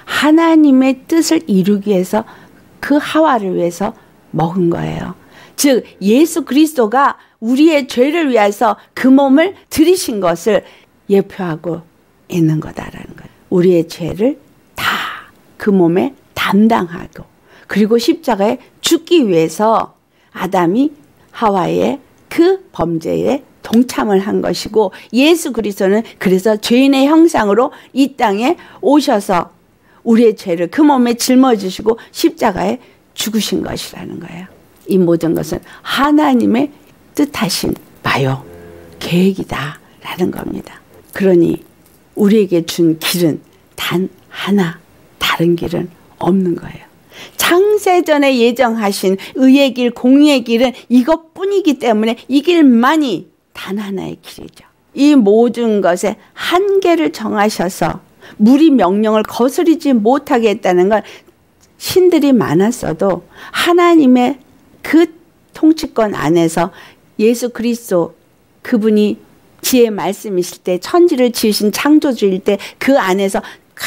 [SPEAKER 1] 하나님의 뜻을 이루기 위해서 그 하와를 위해서 먹은 거예요. 즉 예수 그리스도가 우리의 죄를 위해서 그 몸을 들이신 것을 예표하고 있는 거다라는 거예요. 우리의 죄를 다 그 몸에 담당하고 그리고 십자가에 죽기 위해서 아담이 하와의 그 범죄에 동참을 한 것이고 예수 그리스도는 그래서 죄인의 형상으로 이 땅에 오셔서 우리의 죄를 그 몸에 짊어지시고 십자가에 죽으신 것이라는 거예요. 이 모든 것은 하나님의 뜻하신 바요 계획이다 라는 겁니다. 그러니 우리에게 준 길은 단 하나, 다른 길은 없는 거예요. 창세전에 예정하신 의의 길, 공의의 길은 이것뿐이기 때문에 이 길만이 단 하나의 길이죠. 이 모든 것에 한계를 정하셔서 물이 명령을 거스르지 못하게 했다는 건 신들이 많았어도 하나님의 그 통치권 안에서 예수 그리스도 그분이 지혜의 말씀이실 때 천지를 지으신 창조주일 때 그 안에서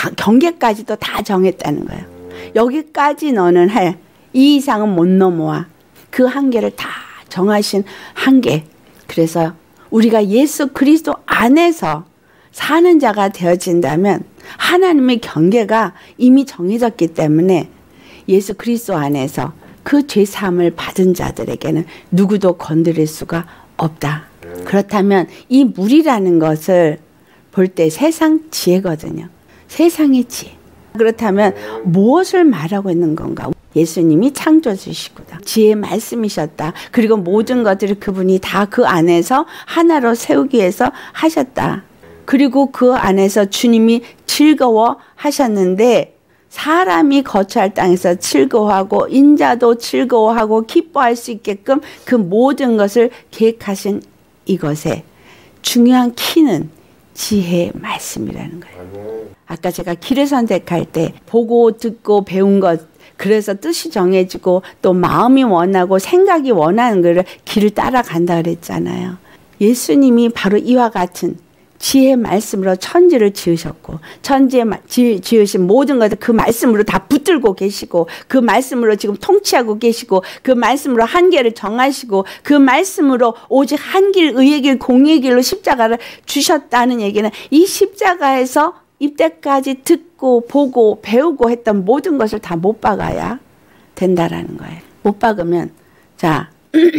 [SPEAKER 1] 경계까지도 다 정했다는 거예요. 여기까지 너는 해. 이 이상은 못 넘어와. 그 한계를 다 정하신 한계. 그래서 우리가 예수 그리스도 안에서 사는 자가 되어진다면 하나님의 경계가 이미 정해졌기 때문에 예수 그리스도 안에서 그 죄사함을 받은 자들에게는 누구도 건드릴 수가 없다. 그렇다면 이 물이라는 것을 볼 때 세상 지혜거든요. 세상의 지혜. 그렇다면 무엇을 말하고 있는 건가? 예수님이 창조주시구나. 지혜의 말씀이셨다. 그리고 모든 것들을 그분이 다 그 안에서 하나로 세우기 위해서 하셨다. 그리고 그 안에서 주님이 즐거워 하셨는데 사람이 거처할 땅에서 즐거워하고 인자도 즐거워하고 기뻐할 수 있게끔 그 모든 것을 계획하신 이것에 중요한 키는 지혜의 말씀이라는 거예요. 아까 제가 길을 선택할 때 보고 듣고 배운 것, 그래서 뜻이 정해지고 또 마음이 원하고 생각이 원하는 거를 길을 따라간다 그랬잖아요. 예수님이 바로 이와 같은 지혜의 말씀으로 천지를 지으셨고 천지에 지, 지으신 모든 것을 그 말씀으로 다 붙들고 계시고 그 말씀으로 지금 통치하고 계시고 그 말씀으로 한계를 정하시고 그 말씀으로 오직 한 길, 의의 길, 공의의 길로 십자가를 주셨다는 얘기는 이 십자가에서 이때까지 듣고 보고 배우고 했던 모든 것을 다 못 박아야 된다라는 거예요. 못 박으면 자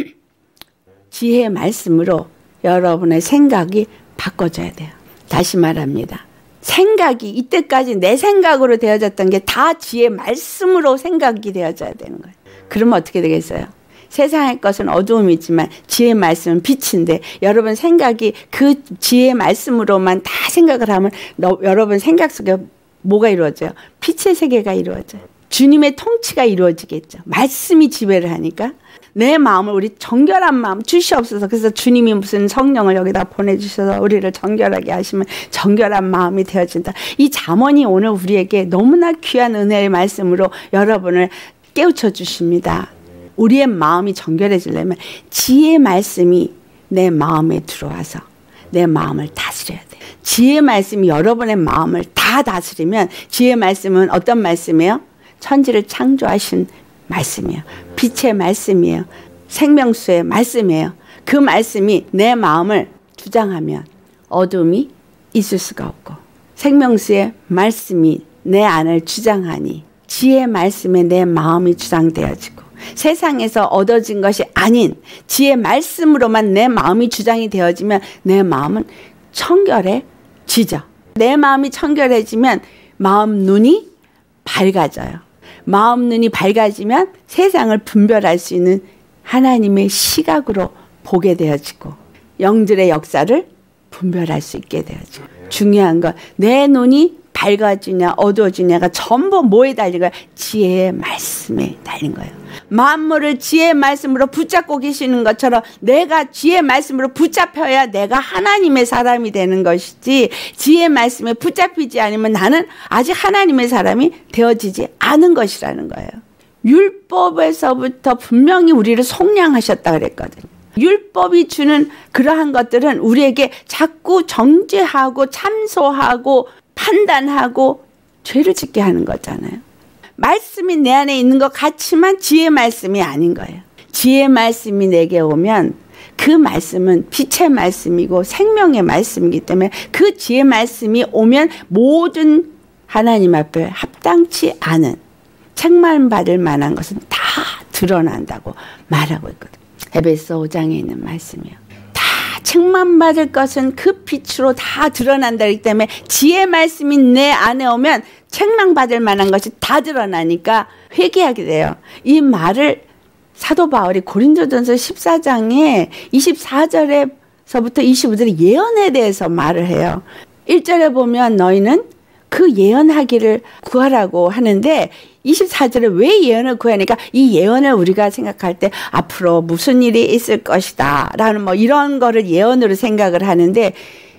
[SPEAKER 1] 지혜의 말씀으로 여러분의 생각이 바꿔줘야 돼요. 다시 말합니다. 생각이 이때까지 내 생각으로 되어졌던 게 다 지혜의 말씀으로 생각이 되어져야 되는 거예요. 그러면 어떻게 되겠어요? 세상의 것은 어두움이지만 지혜의 말씀은 빛인데 여러분 생각이 그 지혜의 말씀으로만 다 생각을 하면 너, 여러분 생각 속에 뭐가 이루어져요? 빛의 세계가 이루어져요. 주님의 통치가 이루어지겠죠. 말씀이 지배를 하니까 내 마음을 우리 정결한 마음 주시옵소서. 그래서 주님이 무슨 성령을 여기다 보내주셔서 우리를 정결하게 하시면 정결한 마음이 되어진다. 이 잠언이 오늘 우리에게 너무나 귀한 은혜의 말씀으로 여러분을 깨우쳐 주십니다. 우리의 마음이 정결해지려면 지혜의 말씀이 내 마음에 들어와서 내 마음을 다스려야 돼. 지혜의 말씀이 여러분의 마음을 다 다스리면 지혜의 말씀은 어떤 말씀이에요? 천지를 창조하신 말씀이에요. 빛의 말씀이에요. 생명수의 말씀이에요. 그 말씀이 내 마음을 주장하면 어둠이 있을 수가 없고 생명수의 말씀이 내 안을 주장하니 지혜의 말씀에 내 마음이 주장되어지고 세상에서 얻어진 것이 아닌 지혜의 말씀으로만 내 마음이 주장이 되어지면 내 마음은 청결해지죠. 내 마음이 청결해지면 마음 눈이 밝아져요. 마음 눈이 밝아지면 세상을 분별할 수 있는 하나님의 시각으로 보게 되어지고 영들의 역사를 분별할 수 있게 되어지고 중요한 건 내 눈이 밝아지냐 어두워지냐가 전부 뭐에 달린 거야? 지혜의 말씀에 달린 거예요. 만물을 지혜의 말씀으로 붙잡고 계시는 것처럼 내가 지혜의 말씀으로 붙잡혀야 내가 하나님의 사람이 되는 것이지 지혜의 말씀에 붙잡히지 않으면 나는 아직 하나님의 사람이 되어지지 않은 것이라는 거예요. 율법에서부터 분명히 우리를 속량하셨다 그랬거든요. 율법이 주는 그러한 것들은 우리에게 자꾸 정죄하고 참소하고 판단하고 죄를 짓게 하는 거잖아요. 말씀이 내 안에 있는 것 같지만 지혜의 말씀이 아닌 거예요. 지혜의 말씀이 내게 오면 그 말씀은 빛의 말씀이고 생명의 말씀이기 때문에 그 지혜의 말씀이 오면 모든 하나님 앞에 합당치 않은 책망받을 만한 것은 다 드러난다고 말하고 있거든요. 에베소 오 장에 있는 말씀이요. 다 책망받을 것은 그 빛으로 다 드러난다기 때문에 지혜의 말씀이 내 안에 오면 책망받을 만한 것이 다 드러나니까 회개하게 돼요. 이 말을 사도 바울이 고린도전서 십사 장에 이십사 절에서부터 이십오 절에 예언에 대해서 말을 해요. 일 절에 보면 너희는 그 예언하기를 구하라고 하는데 이십사 절에 왜 예언을 구하니까 이 예언을 우리가 생각할 때 앞으로 무슨 일이 있을 것이다 라는 뭐 이런 거를 예언으로 생각을 하는데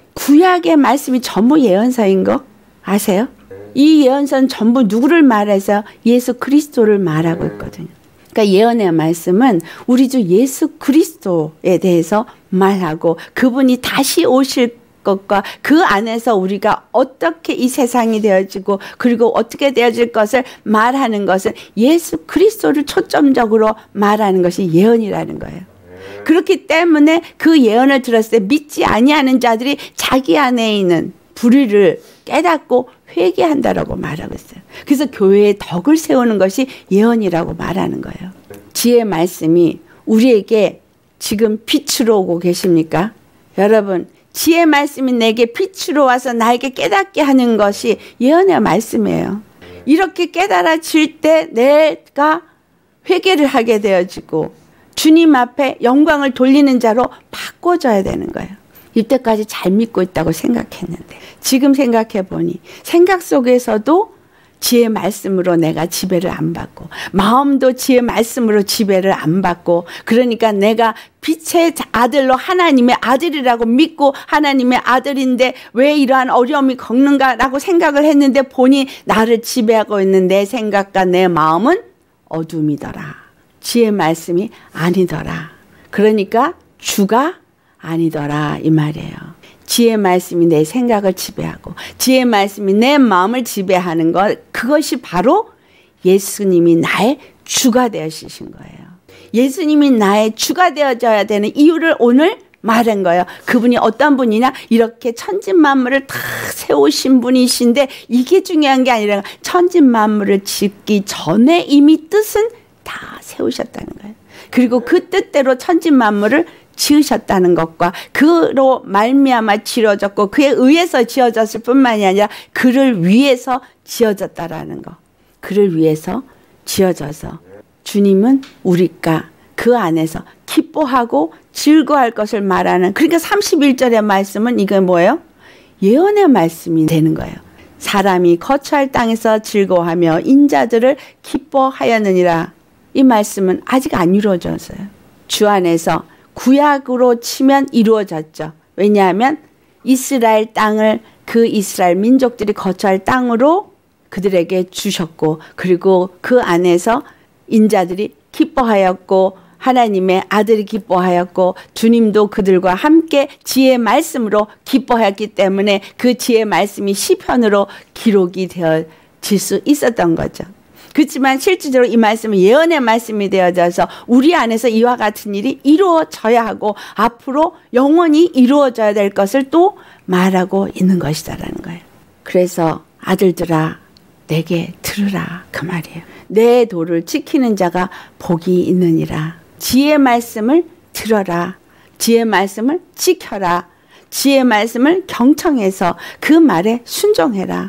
[SPEAKER 1] 구약의 말씀이 전부 예언서인 거 아세요? 이 예언서는 전부 누구를 말해서 예수 그리스도를 말하고 있거든요. 그러니까 예언의 말씀은 우리 주 예수 그리스도에 대해서 말하고 그분이 다시 오실 것과 그 안에서 우리가 어떻게 이 세상이 되어지고 그리고 어떻게 되어질 것을 말하는 것은 예수 그리스도를 초점적으로 말하는 것이 예언이라는 거예요. 그렇기 때문에 그 예언을 들었을 때 믿지 아니하는 자들이 자기 안에 있는 불의를 깨닫고 회개한다라고 말하고 있어요. 그래서 교회에 덕을 세우는 것이 예언이라고 말하는 거예요. 지혜의 말씀이 우리에게 지금 빛으로 오고 계십니까? 여러분 지혜의 말씀이 내게 빛으로 와서 나에게 깨닫게 하는 것이 예언의 말씀이에요. 이렇게 깨달아질 때 내가 회개를 하게 되어지고 주님 앞에 영광을 돌리는 자로 바꿔줘야 되는 거예요. 이때까지 잘 믿고 있다고 생각했는데 지금 생각해 보니 생각 속에서도 지혜의 말씀으로 내가 지배를 안 받고 마음도 지혜의 말씀으로 지배를 안 받고 그러니까 내가 빛의 아들로 하나님의 아들이라고 믿고 하나님의 아들인데 왜 이러한 어려움이 겪는가라고 생각을 했는데 보니 나를 지배하고 있는 내 생각과 내 마음은 어둠이더라. 지혜의 말씀이 아니더라. 그러니까 주가 아니더라 이 말이에요. 지혜의 말씀이 내 생각을 지배하고 지혜의 말씀이 내 마음을 지배하는 것 그것이 바로 예수님이 나의 주가 되어주신 거예요. 예수님이 나의 주가 되어져야 되는 이유를 오늘 말한 거예요. 그분이 어떤 분이냐 이렇게 천지만물을 다 세우신 분이신데 이게 중요한 게 아니라 천지만물을 짓기 전에 이미 뜻은 다 세우셨다는 거예요. 그리고 그 뜻대로 천지만물을 지으셨다는 것과 그로 말미암아 지어졌고 그에 의해서 지어졌을 뿐만이 아니라 그를 위해서 지어졌다라는 것. 그를 위해서 지어져서 주님은 우리가 그 안에서 기뻐하고 즐거워할 것을 말하는, 그러니까 삼십일 절의 말씀은 이게 뭐예요? 예언의 말씀이 되는 거예요. 사람이 거처할 땅에서 즐거워하며 인자들을 기뻐하였느니라. 이 말씀은 아직 안 이루어졌어요. 주 안에서 구약으로 치면 이루어졌죠. 왜냐하면 이스라엘 땅을 그 이스라엘 민족들이 거처할 땅으로 그들에게 주셨고, 그리고 그 안에서 인자들이 기뻐하였고, 하나님의 아들이 기뻐하였고, 주님도 그들과 함께 지혜의 말씀으로 기뻐하였기 때문에 그 지혜의 말씀이 시편으로 기록이 되어질 수 있었던 거죠. 그렇지만 실질적으로 이 말씀은 예언의 말씀이 되어져서 우리 안에서 이와 같은 일이 이루어져야 하고 앞으로 영원히 이루어져야 될 것을 또 말하고 있는 것이다라는 거예요. 그래서 아들들아 내게 들으라 그 말이에요. 내 도를 지키는 자가 복이 있느니라. 지혜의 말씀을 들어라. 지혜의 말씀을 지켜라. 지혜의 말씀을 경청해서 그 말에 순종해라.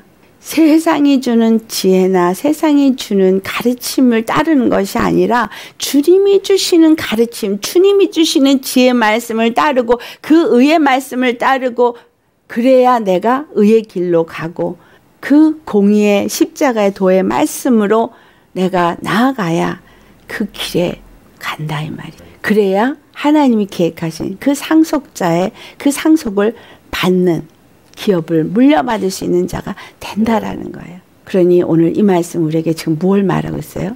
[SPEAKER 1] 세상이 주는 지혜나 세상이 주는 가르침을 따르는 것이 아니라 주님이 주시는 가르침, 주님이 주시는 지혜의 말씀을 따르고 그 의의 말씀을 따르고, 그래야 내가 의의 길로 가고 그 공의의 십자가의 도의 말씀으로 내가 나아가야 그 길에 간다 이 말이에요. 그래야 하나님이 계획하신 그 상속자의 그 상속을 받는, 기업을 물려받을 수 있는 자가 된다라는 거예요. 그러니 오늘 이 말씀 우리에게 지금 뭘 말하고 있어요?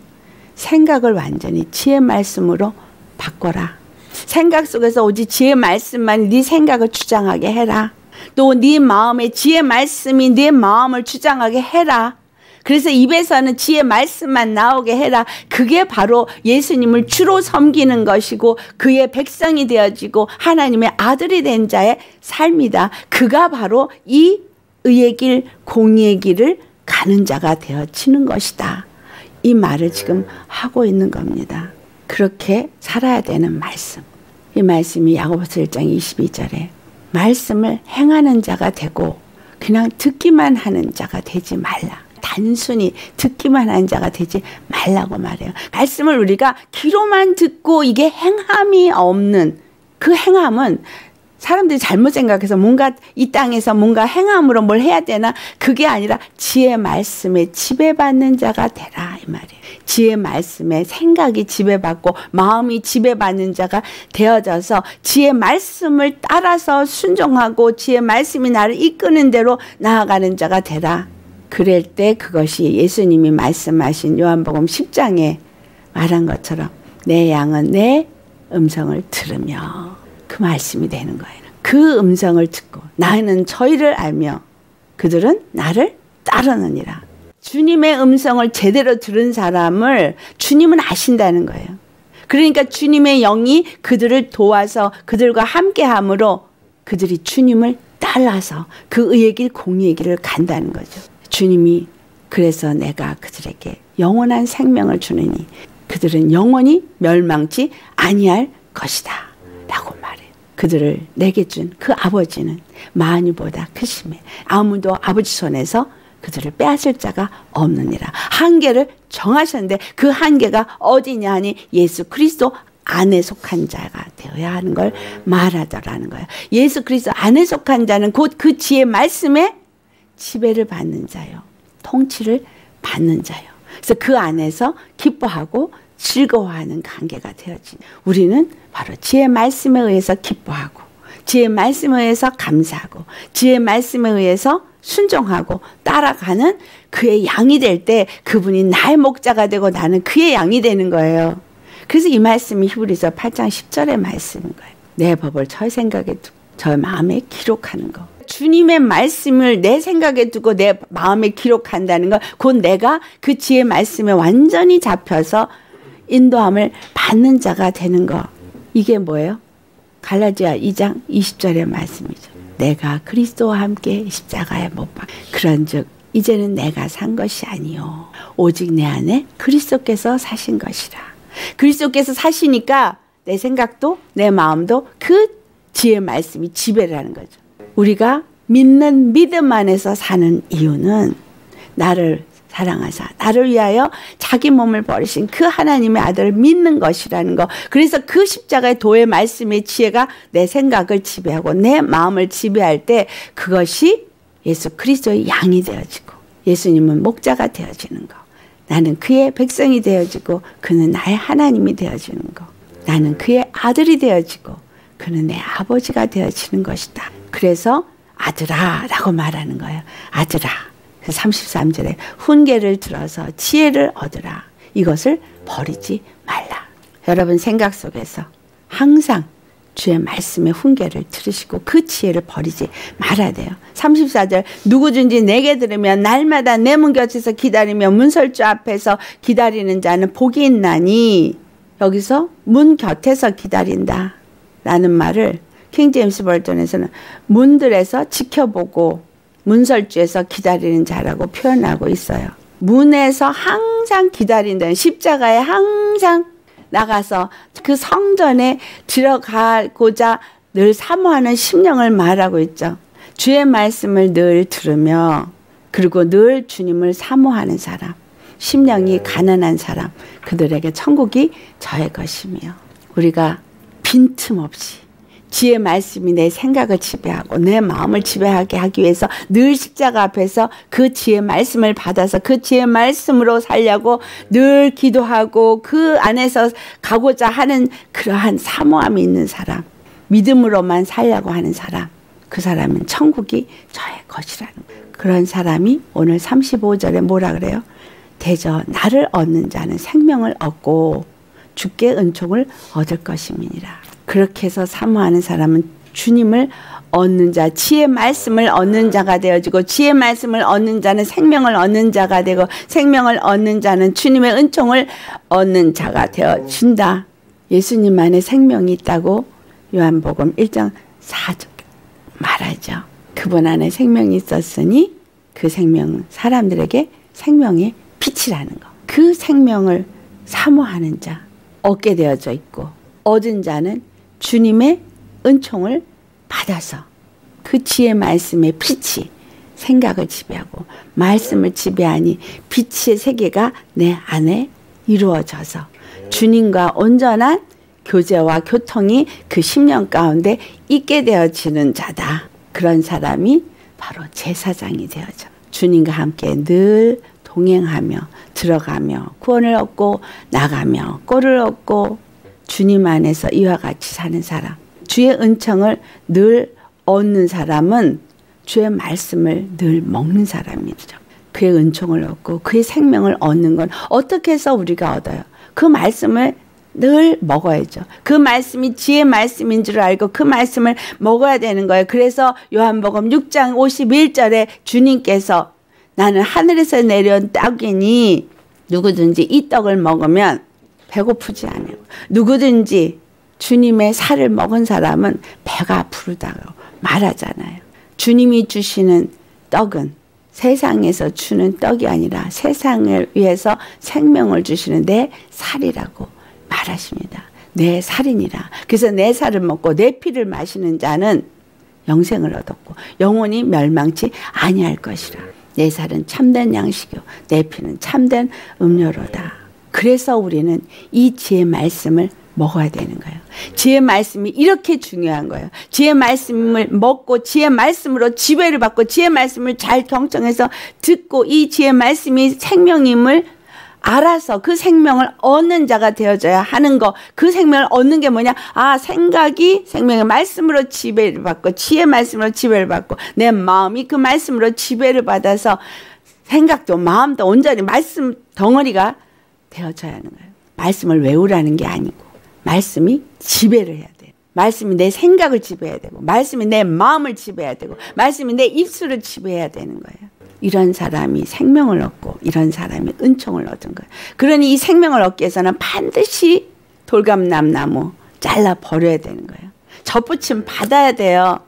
[SPEAKER 1] 생각을 완전히 지혜의 말씀으로 바꿔라. 생각 속에서 오직 지혜의 말씀만 네 생각을 주장하게 해라. 또 네 마음에 지혜의 말씀이 네 마음을 주장하게 해라. 그래서 입에서는 지혜의 말씀만 나오게 해라. 그게 바로 예수님을 주로 섬기는 것이고 그의 백성이 되어지고 하나님의 아들이 된 자의 삶이다. 그가 바로 이 의의 길, 공의의 길을 가는 자가 되어지는 것이다. 이 말을 지금 하고 있는 겁니다. 그렇게 살아야 되는 말씀. 이 말씀이 야고보서 일 장 이십이 절에 말씀을 행하는 자가 되고 그냥 듣기만 하는 자가 되지 말라. 단순히 듣기만 하는 자가 되지 말라고 말해요. 말씀을 우리가 귀로만 듣고 이게 행함이 없는, 그 행함은 사람들이 잘못 생각해서 뭔가 이 땅에서 뭔가 행함으로 뭘 해야 되나, 그게 아니라 지혜의 말씀에 지배받는 자가 되라 이 말이에요. 지혜의 말씀에 생각이 지배받고 마음이 지배받는 자가 되어져서 지혜의 말씀을 따라서 순종하고 지혜의 말씀이 나를 이끄는 대로 나아가는 자가 되라. 그럴 때 그것이 예수님이 말씀하신 요한복음 십 장에 말한 것처럼 내 양은 내 음성을 들으며 그 말씀이 되는 거예요. 그 음성을 듣고 나는 저희를 알며 그들은 나를 따르느니라. 주님의 음성을 제대로 들은 사람을 주님은 아신다는 거예요. 그러니까 주님의 영이 그들을 도와서 그들과 함께함으로 그들이 주님을 따라서 그 의의 길, 공의의 길을 간다는 거죠. 주님이 그래서 내가 그들에게 영원한 생명을 주느니 그들은 영원히 멸망치 아니할 것이다 라고 말해요. 그들을 내게 준 그 아버지는 만유보다 크심에 아무도 아버지 손에서 그들을 빼앗을 자가 없느니라. 한계를 정하셨는데 그 한계가 어디냐 하니 예수 그리스도 안에 속한 자가 되어야 하는 걸 말하더라는 거예요. 예수 그리스도 안에 속한 자는 곧 그 지혜의 말씀에 지배를 받는 자요. 통치를 받는 자요. 그래서 그 안에서 기뻐하고 즐거워하는 관계가 되어진, 우리는 바로 지혜의 말씀에 의해서 기뻐하고 지혜의 말씀에 의해서 감사하고 지혜의 말씀에 의해서 순종하고 따라가는 그의 양이 될 때 그분이 나의 목자가 되고 나는 그의 양이 되는 거예요. 그래서 이 말씀이 히브리서 팔 장 십 절의 말씀인 거예요. 내 법을 저의 생각에 두고 저의 마음에 기록하는 거. 주님의 말씀을 내 생각에 두고 내 마음에 기록한다는 것, 곧 내가 그 지혜의 말씀에 완전히 잡혀서 인도함을 받는 자가 되는 거. 이게 뭐예요? 갈라디아 이 장 이십 절의 말씀이죠. 내가 그리스도와 함께 십자가에 못 박혀 그런즉 이제는 내가 산 것이 아니요 오직 내 안에 그리스도께서 사신 것이라. 그리스도께서 사시니까 내 생각도 내 마음도 그 지혜의 말씀이 지배를 하는 거죠. 우리가 믿는 믿음 안에서 사는 이유는 나를 사랑하사 나를 위하여 자기 몸을 버리신 그 하나님의 아들을 믿는 것이라는 거. 그래서 그 십자가의 도의 말씀의 지혜가 내 생각을 지배하고 내 마음을 지배할 때 그것이 예수 그리스도의 양이 되어지고 예수님은 목자가 되어지는 거. 나는 그의 백성이 되어지고 그는 나의 하나님이 되어지는 거. 나는 그의 아들이 되어지고 그는 내 아버지가 되어지는 것이다. 그래서 아들아 라고 말하는 거예요. 아들아. 삼십삼 절에 훈계를 들어서 지혜를 얻으라. 이것을 버리지 말라. 여러분 생각 속에서 항상 주의 말씀의 훈계를 들으시고 그 지혜를 버리지 말아야 돼요. 삼십사 절 누구든지 내게 들으면 날마다 내 문 곁에서 기다리며 문설주 앞에서 기다리는 자는 복이 있나니. 여기서 문 곁에서 기다린다 라는 말을 킹제임스 버전에서는 문들에서 지켜보고 문설주에서 기다리는 자라고 표현하고 있어요. 문에서 항상 기다린다는, 십자가에 항상 나가서 그 성전에 들어가고자 늘 사모하는 심령을 말하고 있죠. 주의 말씀을 늘 들으며 그리고 늘 주님을 사모하는 사람, 심령이 가난한 사람, 그들에게 천국이 저의 것이며, 우리가 빈틈없이 지혜의 말씀이 내 생각을 지배하고 내 마음을 지배하게 하기 위해서 늘 십자가 앞에서 그 지혜의 말씀을 받아서 그 지혜의 말씀으로 살려고 늘 기도하고 그 안에서 가고자 하는 그러한 사모함이 있는 사람, 믿음으로만 살려고 하는 사람, 그 사람은 천국이 저의 것이라는 거예요. 그런 사람이 오늘 삼십오 절에 뭐라 그래요? 대저 나를 얻는 자는 생명을 얻고 주께 은총을 얻을 것임이니라. 그렇게 해서 사모하는 사람은 주님을 얻는 자, 지혜의 말씀을 얻는 자가 되어지고, 지혜의 말씀을 얻는 자는 생명을 얻는 자가 되고, 생명을 얻는 자는 주님의 은총을 얻는 자가 되어진다. 예수님 안에 생명이 있다고 요한복음 일 장 사 절 말하죠. 그분 안에 생명이 있었으니 그 생명은 사람들에게 생명의 빛이라는 거. 그 생명을 사모하는 자, 얻게 되어져 있고, 얻은 자는 주님의 은총을 받아서 그 지혜의 말씀의 빛이 생각을 지배하고 말씀을 지배하니 빛의 세계가 내 안에 이루어져서 주님과 온전한 교제와 교통이 그 심령 가운데 있게 되어지는 자다. 그런 사람이 바로 제사장이 되어져 주님과 함께 늘 동행하며 들어가며 구원을 얻고 나가며 꼴을 얻고 주님 안에서 이와 같이 사는 사람, 주의 은총을 늘 얻는 사람은 주의 말씀을 늘 먹는 사람이죠. 그의 은총을 얻고 그의 생명을 얻는 건 어떻게 해서 우리가 얻어요? 그 말씀을 늘 먹어야죠. 그 말씀이 지혜의 말씀인 줄 알고 그 말씀을 먹어야 되는 거예요. 그래서 요한복음 육 장 오십일 절에 주님께서 나는 하늘에서 내려온 떡이니 누구든지 이 떡을 먹으면 배고프지 않아요. 누구든지 주님의 살을 먹은 사람은 배가 부르다고 말하잖아요. 주님이 주시는 떡은 세상에서 주는 떡이 아니라 세상을 위해서 생명을 주시는 내 살이라고 말하십니다. 내 살이니라. 그래서 내 살을 먹고 내 피를 마시는 자는 영생을 얻었고 영원히 멸망치 아니할 것이라. 내 살은 참된 양식이요 내 피는 참된 음료로다. 그래서 우리는 이 지혜의 말씀을 먹어야 되는 거예요. 지혜의 말씀이 이렇게 중요한 거예요. 지혜의 말씀을 먹고 지혜의 말씀으로 지배를 받고 지혜의 말씀을 잘 경청해서 듣고 이 지혜의 말씀이 생명임을 알아서 그 생명을 얻는 자가 되어져야 하는 거. 그 생명을 얻는 게 뭐냐? 아, 생각이 생명의 말씀으로 지배를 받고 지혜의 말씀으로 지배를 받고 내 마음이 그 말씀으로 지배를 받아서 생각도 마음도 온전히 말씀 덩어리가 되어져야 하는 거예요. 말씀을 외우라는 게 아니고 말씀이 지배를 해야 돼요. 말씀이 내 생각을 지배해야 되고 말씀이 내 마음을 지배해야 되고 말씀이 내 입술을 지배해야 되는 거예요. 이런 사람이 생명을 얻고 이런 사람이 은총을 얻은 거예요. 그러니 이 생명을 얻기 위해서는 반드시 돌감남나무 잘라 버려야 되는 거예요. 젖붙임 받아야 돼요.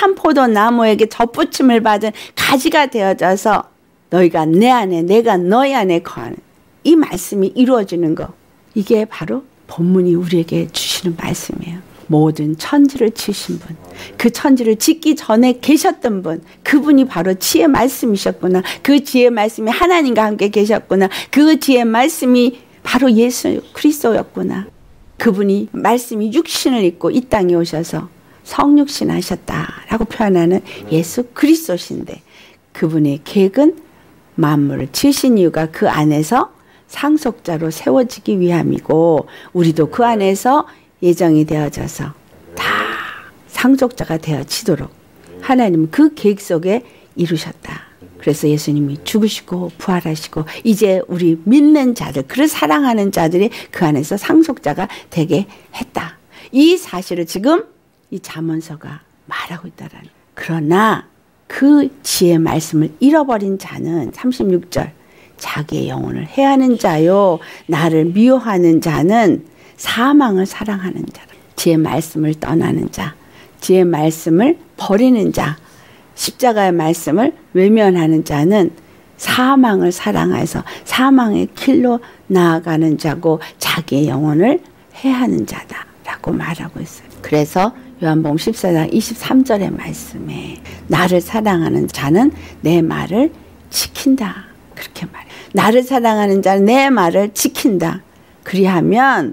[SPEAKER 1] 참포도나무에게 젖붙임을 받은 가지가 되어져서 너희가 내 안에 내가 너희 안에 거하는 이 말씀이 이루어지는 거. 이게 바로 본문이 우리에게 주시는 말씀이에요. 모든 천지를 지으신 분, 그 천지를 짓기 전에 계셨던 분, 그분이 바로 지혜 말씀이셨구나. 그 지혜 말씀이 하나님과 함께 계셨구나. 그 지혜 말씀이 바로 예수 그리스도였구나. 그분이 말씀이 육신을 입고 이 땅에 오셔서 성육신 하셨다라고 표현하는 예수 그리스도신데, 그분의 계획은 만물을 지으신 이유가 그 안에서 상속자로 세워지기 위함이고, 우리도 그 안에서 예정이 되어져서 다 상속자가 되어지도록 하나님은 그 계획 속에 이루셨다. 그래서 예수님이 죽으시고 부활하시고 이제 우리 믿는 자들, 그를 사랑하는 자들이 그 안에서 상속자가 되게 했다. 이 사실을 지금 이 잠언서가 말하고 있다라는. 그러나 그 지혜의 말씀을 잃어버린 자는 삼십육 절, 자기의 영혼을 해하는 자요 나를 미워하는 자는 사망을 사랑하는 자라. 지혜의 말씀을 떠나는 자, 지혜의 말씀을 버리는 자, 십자가의 말씀을 외면하는 자는 사망을 사랑해서 사망의 길로 나아가는 자고 자기의 영혼을 해하는 자다라고 말하고 있어요. 그래서 요한복음 십사 장 이십삼 절의 말씀에 나를 사랑하는 자는 내 말을 지킨다, 그렇게 말해요. 나를 사랑하는 자는 내 말을 지킨다. 그리하면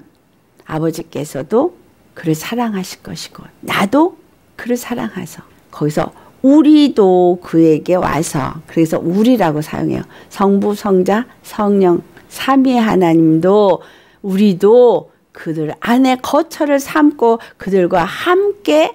[SPEAKER 1] 아버지께서도 그를 사랑하실 것이고 나도 그를 사랑해서, 거기서 우리도 그에게 와서, 그래서 우리라고 사용해요. 성부, 성자, 성령 삼위의 하나님도 우리도 그들 안에 거처를 삼고 그들과 함께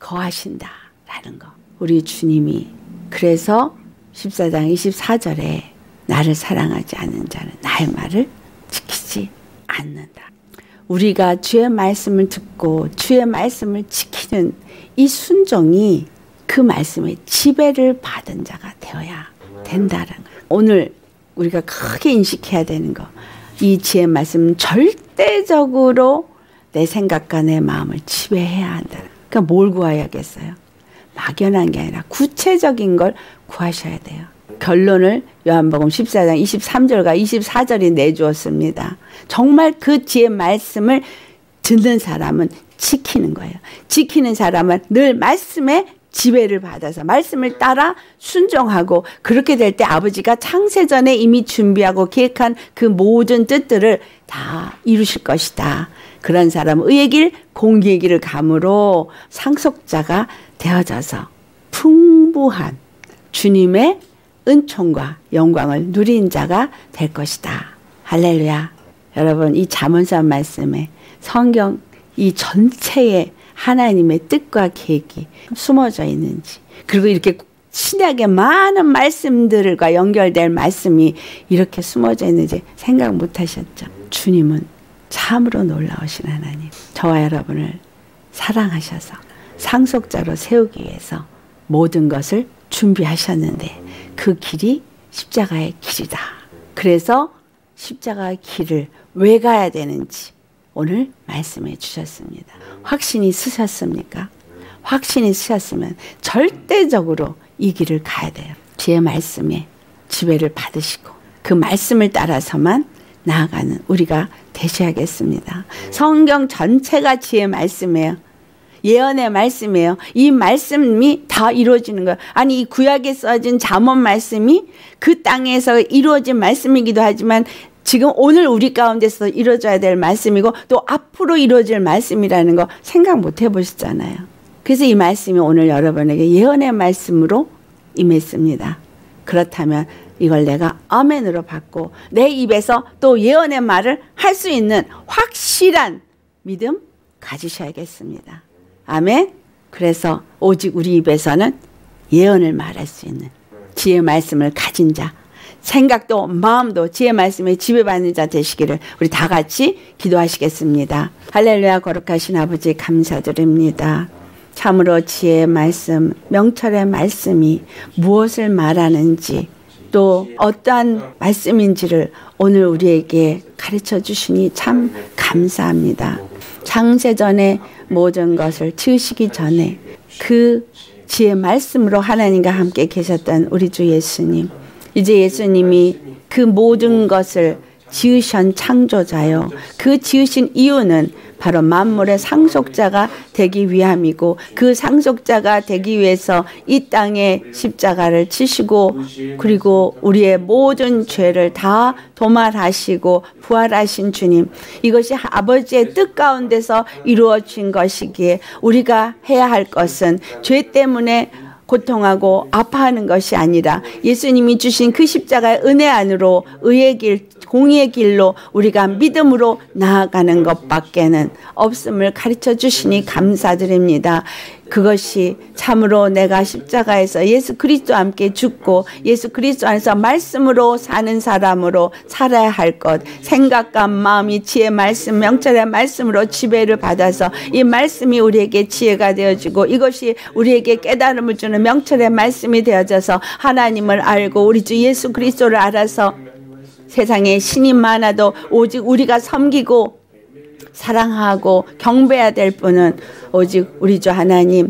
[SPEAKER 1] 거하신다라는 거. 우리 주님이 그래서 십사 장 이십사 절에 나를 사랑하지 않는 자는 나의 말을 지키지 않는다. 우리가 주의 말씀을 듣고 주의 말씀을 지키는 이 순종이 그 말씀의 지배를 받은 자가 되어야 된다는 거예요. 오늘 우리가 크게 인식해야 되는 거, 이 지혜 말씀은 절대적으로 내 생각과 내 마음을 지배해야 한다. 그러니까 뭘 구해야겠어요? 막연한 게 아니라 구체적인 걸 구하셔야 돼요. 결론을 요한복음 십사 장 이십삼 절과 이십사 절이 내주었습니다. 정말 그 지혜 말씀을 듣는 사람은 지키는 거예요. 지키는 사람은 늘 말씀에 지배를 받아서 말씀을 따라 순종하고, 그렇게 될 때 아버지가 창세전에 이미 준비하고 계획한 그 모든 뜻들을 다 이루실 것이다. 그런 사람은 의의 길, 공의의 길을 감으로 상속자가 되어져서 풍부한 주님의 은총과 영광을 누린 자가 될 것이다. 할렐루야. 여러분, 이 잠언서 말씀에 성경 이 전체에 하나님의 뜻과 계획이 숨어져 있는지, 그리고 이렇게 신약의 많은 말씀들과 연결될 말씀이 이렇게 숨어져 있는지 생각 못 하셨죠? 주님은 참으로 놀라우신 하나님, 저와 여러분을 사랑하셔서 상속자로 세우기 위해서 모든 것을 준비하셨는데 그 길이 십자가의 길이다. 그래서 십자가의 길을 왜 가야 되는지 오늘 말씀해 주셨습니다. 확신이 쓰셨습니까? 확신이 쓰셨으면 절대적으로 이 길을 가야 돼요. 주의 말씀에 지배를 받으시고 그 말씀을 따라서만 나아가는 우리가 되셔야겠습니다. 성경 전체가 지혜 말씀이에요. 예언의 말씀이에요. 이 말씀이 다 이루어지는 거예요. 아니, 이 구약에 써진 잠언 말씀이 그 땅에서 이루어진 말씀이기도 하지만 지금 오늘 우리 가운데서 이루어져야 될 말씀이고 또 앞으로 이루어질 말씀이라는 거 생각 못 해보시잖아요. 그래서 이 말씀이 오늘 여러분에게 예언의 말씀으로 임했습니다. 그렇다면 이걸 내가 아멘으로 받고 내 입에서 또 예언의 말을 할 수 있는 확실한 믿음 가지셔야겠습니다. 아멘. 그래서 오직 우리 입에서는 예언을 말할 수 있는 지혜의 말씀을 가진 자, 생각도 마음도 지혜의 말씀에 지배받는 자 되시기를 우리 다 같이 기도하시겠습니다. 할렐루야. 거룩하신 아버지 감사드립니다. 참으로 지혜의 말씀, 명철의 말씀이 무엇을 말하는지 또 어떠한 말씀인지를 오늘 우리에게 가르쳐 주시니 참 감사합니다. 창세전에 모든 것을 지으시기 전에 그 지혜의 말씀으로 하나님과 함께 계셨던 우리 주 예수님, 이제 예수님이 그 모든 것을 지으신 창조자요. 그 지으신 이유는 바로 만물의 상속자가 되기 위함이고 그 상속자가 되기 위해서 이 땅에 십자가를 치시고 그리고 우리의 모든 죄를 다 도말하시고 부활하신 주님, 이것이 아버지의 뜻 가운데서 이루어진 것이기에 우리가 해야 할 것은 죄 때문에 고통하고 아파하는 것이 아니라 예수님이 주신 그 십자가의 은혜 안으로 의의 길, 공의의 길로 우리가 믿음으로 나아가는 것밖에는 없음을 가르쳐 주시니 감사드립니다. 그것이 참으로 내가 십자가에서 예수 그리스도와 함께 죽고 예수 그리스도 안에서 말씀으로 사는 사람으로 살아야 할 것, 생각과 마음이 지혜 말씀, 명철의 말씀으로 지배를 받아서 이 말씀이 우리에게 지혜가 되어지고 이것이 우리에게 깨달음을 주는 명철의 말씀이 되어져서 하나님을 알고 우리 주 예수 그리스도를 알아서 세상에 신이 많아도 오직 우리가 섬기고 사랑하고 경배해야 될 분은 오직 우리 주 하나님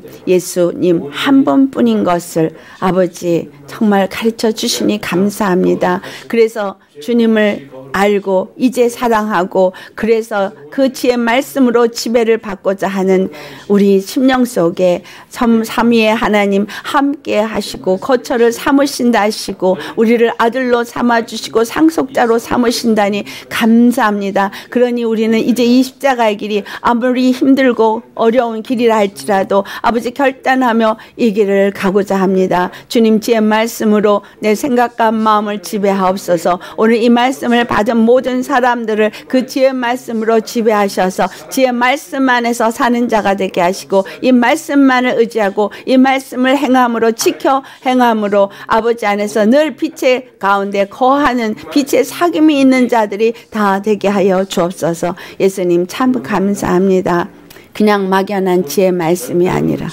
[SPEAKER 1] 예수님 한 분뿐인 것을 아버지 정말 가르쳐 주시니 감사합니다. 그래서 주님을 알고 이제 사랑하고 그래서 그 지혜 말씀으로 지배를 받고자 하는 우리 심령 속에 삼위의 하나님 함께 하시고 거처를 삼으신다 하시고 우리를 아들로 삼아주시고 상속자로 삼으신다니 감사합니다. 그러니 우리는 이제 이 십자가의 길이 아무리 힘들고 어려운 길이라 할지라도 아버지 결단하며 이 길을 가고자 합니다. 주님 지혜 말씀으로 내 생각과 마음을 지배하옵소서. 오늘 이 말씀을 받은 모든 사람들을 그 지혜 말씀으로 지배하셔서 지혜 말씀 안에서 사는 자가 되게 하시고 이 말씀만을 의지하고 이 말씀을 행함으로 지켜 행함으로 아버지 안에서 늘 빛의 가운데 거하는 빛의 사귐이 있는 자들이 다 되게 하여 주옵소서. 예수님 참 감사합니다. 그냥 막연한 지혜 말씀이 아니라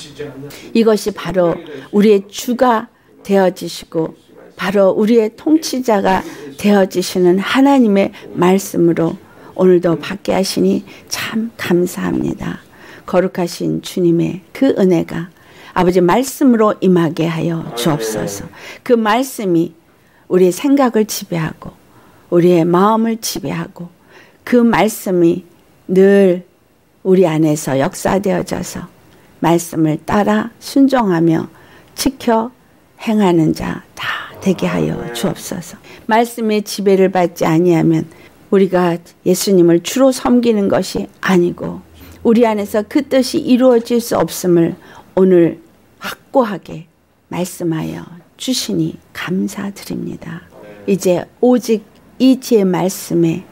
[SPEAKER 1] 이것이 바로 우리의 주가 되어지시고 바로 우리의 통치자가 되어지시는 하나님의 말씀으로 오늘도 받게 하시니 참 감사합니다. 거룩하신 주님의 그 은혜가 아버지 말씀으로 임하게 하여 주옵소서. 그 말씀이 우리의 생각을 지배하고 우리의 마음을 지배하고 그 말씀이 늘 우리 안에서 역사되어져서 말씀을 따라 순종하며 지켜 행하는 자 다 되게 하여 주옵소서. 말씀의 지배를 받지 아니하면 우리가 예수님을 주로 섬기는 것이 아니고 우리 안에서 그 뜻이 이루어질 수 없음을 오늘 확고하게 말씀하여 주시니 감사드립니다. 이제 오직 이 지혜 말씀에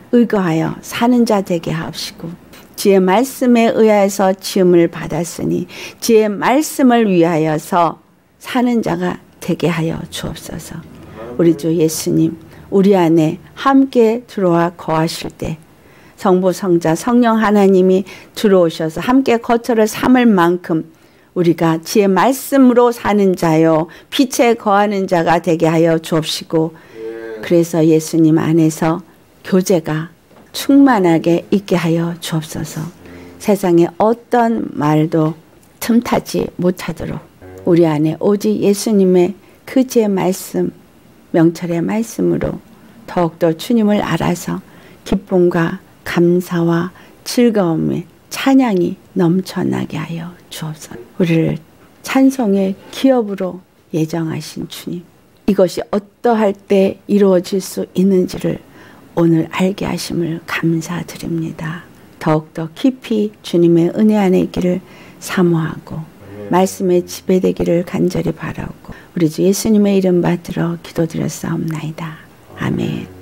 [SPEAKER 1] 의거하여 사는 자 되게 하옵시고 지혜 말씀에 의하여서 지음을 받았으니 지혜 말씀을 위하여서 사는 자가 되게 하여 주옵소서. 우리 주 예수님 우리 안에 함께 들어와 거하실 때 성부 성자 성령 하나님이 들어오셔서 함께 거처를 삼을 만큼 우리가 지혜 말씀으로 사는 자요 빛에 거하는 자가 되게 하여 주옵시고 그래서 예수님 안에서 교제가 충만하게 있게 하여 주옵소서. 세상에 어떤 말도 틈타지 못하도록 우리 안에 오직 예수님의 그 지혜 말씀 명철의 말씀으로 더욱더 주님을 알아서 기쁨과 감사와 즐거움의 찬양이 넘쳐나게 하여 주옵소서. 우리를 찬송의 기업으로 예정하신 주님, 이것이 어떠할 때 이루어질 수 있는지를 오늘 알게 하심을 감사드립니다. 더욱더 깊이 주님의 은혜 안에 있기를 사모하고 말씀의 지배되기를 간절히 바라고 우리 주 예수님의 이름 받들어 기도드렸사옵나이다. 아멘.